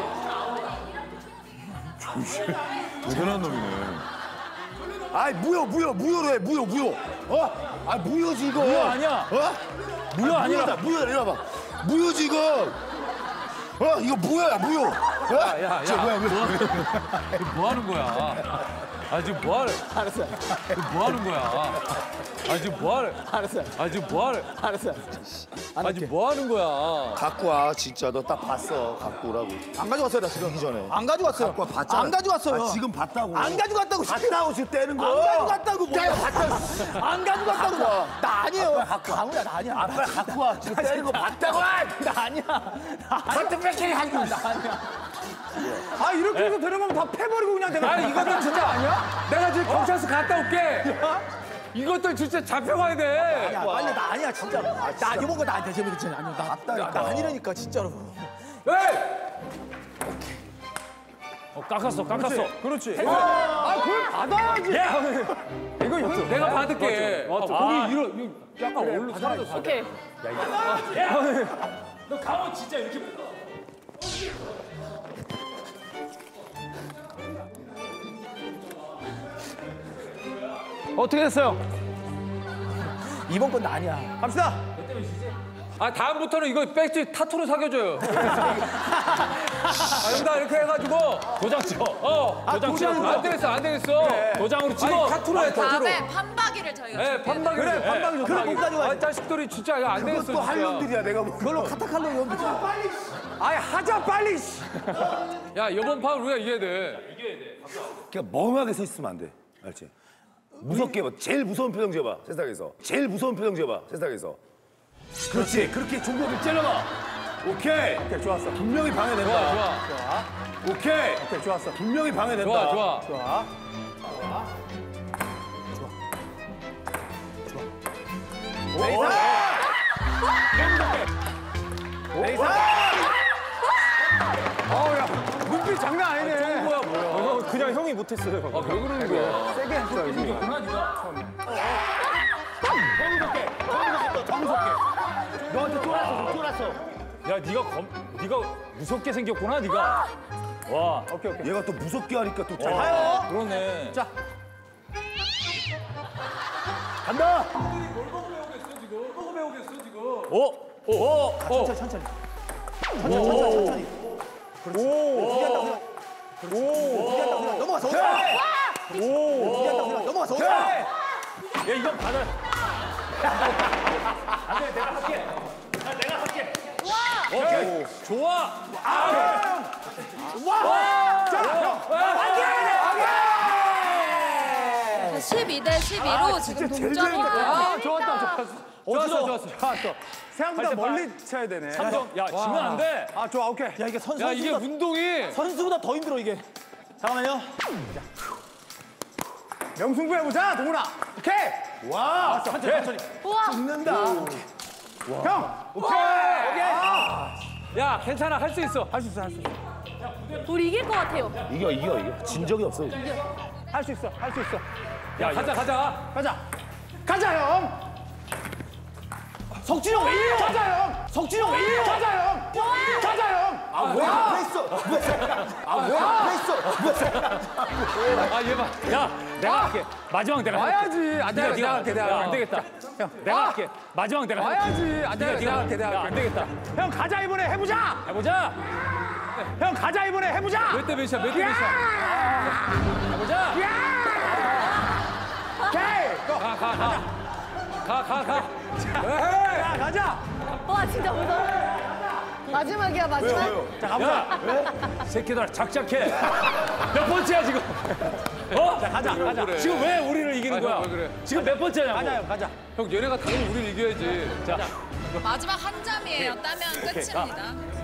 아웃이지. 대단한 놈이네. 아이 무효 무효 무효로 해 무효 무효. 어? 아 무효지 이거. 무효 아니야. 어? 무효 아, 아니라. 무효다 무효다 이리 와봐. 무효지 이거. 어 이거 무효야 무효. 어? 야, 저 야. 뭐야 뭐야. 뭐 하는 거야? 아 지금 뭐 하는? 알았어. 뭐 하는 거야? 아 지금 뭐 하는? 알았어. 아 지금 뭐 하는? 알았어. 아 지금 뭐 하는 거야? 갖고 와 진짜 너 딱 봤어 갖고 오라고. 안 가져왔어요 나 지금. 기 전에. 안 가져왔어요. 갖고 와 봤잖아. 안 가져왔어요. 아, 지금 봤다고. 안 가져갔다고. 봤다고 지금 떼는 거. 안 가져갔다고 뭐야? 야, 봤다고. 안 가져갔다고. 나, 나 아니에요. 강우야 나 아니야. 아 빨리 갖고 와. 지금 떼는 거 봤다고. 나 아니야. 버튼 뺏기게 하고 있어. 나 아니야. 아 이렇게 해서 데려가면 다 패버리고 그냥 내가. 아니 이것들 진짜 아니야? 내가 지금 경찰서 갔다 올게. 이것들 진짜 잡혀가야 돼. 야 빨리 나 아니야 진짜. 나 이번 거나 아니야 제목 있잖아. 아니야 나, 나, 나 아니라니까 진짜로. 에이! 어, 깎았어 깎았어. 그렇지. 아 그걸 받아야지. 이거 형 내가 받을게. 아, 거기 이런 이거 약간 얼른 사라졌어. 오케이. 너 가면 진짜 이렇게. 어떻게 됐어요? 이번 건 나 아니야. 갑시다. 아 다음부터는 이거 배지 타투로 사겨줘요. 아 여기다 이렇게 해가지고 도장 찍어. 어 도장 찍어. 안 되겠어 안 되겠어. 도장으로 찍어. 아니 타투로 해 타투로. 다음에 판박이를 저희가 네 판박이 그래 판박이 좋다. 못 가져와. 아 자식들이 진짜 이거 안 되겠어 그것도 할 진짜. 놈들이야 내가 뭐. 그걸로 카타칼로 연 아이 하자 빨리. 야 이번 판 우리가 이겨야 돼. 그냥 멍하게 서 있으면 안 돼. 알지? 무섭게 봐. 제일 무서운 표정 지어봐. 세상에서. 제일 무서운 표정 지어봐. 세상에서. 그렇지. 그렇게 종목을 찔러봐. 오케이. 오케이 좋았어. 분명히 방해된다. 좋아 좋아 오케이. 오케이 좋았어. 분명히 방해된다. 좋아 좋아. 좋아. 어우야 눈빛 장난 아니네. 뭐야 뭐야. 그냥 형이 못했어요. 아 왜 그러는 거야? 세게 했어 여기. 너한테 쫄았어. 쫄았어. 야 네가 검 네가 무섭게 생겼구나 네가. 와. 오케이 오케이. 얘가 또 무섭게 하니까 또 잘. 가요. 그러네. 자 간다. 오. 오. 오. 오. 천천히 천천히. 천천히 천천히. 오. 오. 넘어가서 오케이. 오. 넘어가서 오케이. 야 이건 받아. 안돼 내가 할게. 야, 내가 할게. 오케이. 좋아. 아. 십이 대 십이로 지금 동점이고요. 아 좋았다 좋았어. 좋았어 좋았어. 좋았어. 생각보다 멀리 쳐야 되네. 삼 점. 야 지면 안 돼. 아 좋아 오케이. 야 이게 선수 야 이게 운동이 선수보다 더 힘들어 이게. 잠깐만요. 명승부 해보자 동훈아. 오케이. 와. 천천히 천천히. 죽는다. 형. 오케이. 야 괜찮아 할 수 있어. 할 수 있어 할 수 있어. 우리 이길 것 같아요. 이겨 이겨 이겨. 진 적이 없어. 할 수 있어 할 수 있어. 야 가자 가자. 가자. 가자 형. 석진이 형 왜 이래요? 가자 형. 석진이 형 왜 이래요? 가자 형. 가자 형. 아왜 앞에 있어? 아왜 앞에 있어? 아 얘 봐. 야 내가 할게. 마지막 내가 할게. 와야지. 안 네가 돼. 네가 할게 내가. 안 되겠다. 내가 할게. 마지막 내가 할게. 와야지. 안 돼. 네가 내가 할게 내가 야, 안 할게. 되겠다. 형 가자 이번에 해보자. 해보자. 형 가자 이번에 해보자. 몇 대 몇이야 몇 대 몇이야. 해보자. 오케이. 고. 가 가 가. 가 가 가. 야 가자. 와 진짜 무서워. 마지막이야 마지막. 야, 새끼들 작작해. 몇 번째야 지금? 어? 자, 가자, 가자. 그래. 지금 왜 우리를 이기는 아, 거야? 형, 왜 그래? 지금 몇 번째냐고? 가자요, 가자. 형 얘네가 당연히 우리를 이겨야지. 자, 마지막 한 점이에요. 따면 끝입니다.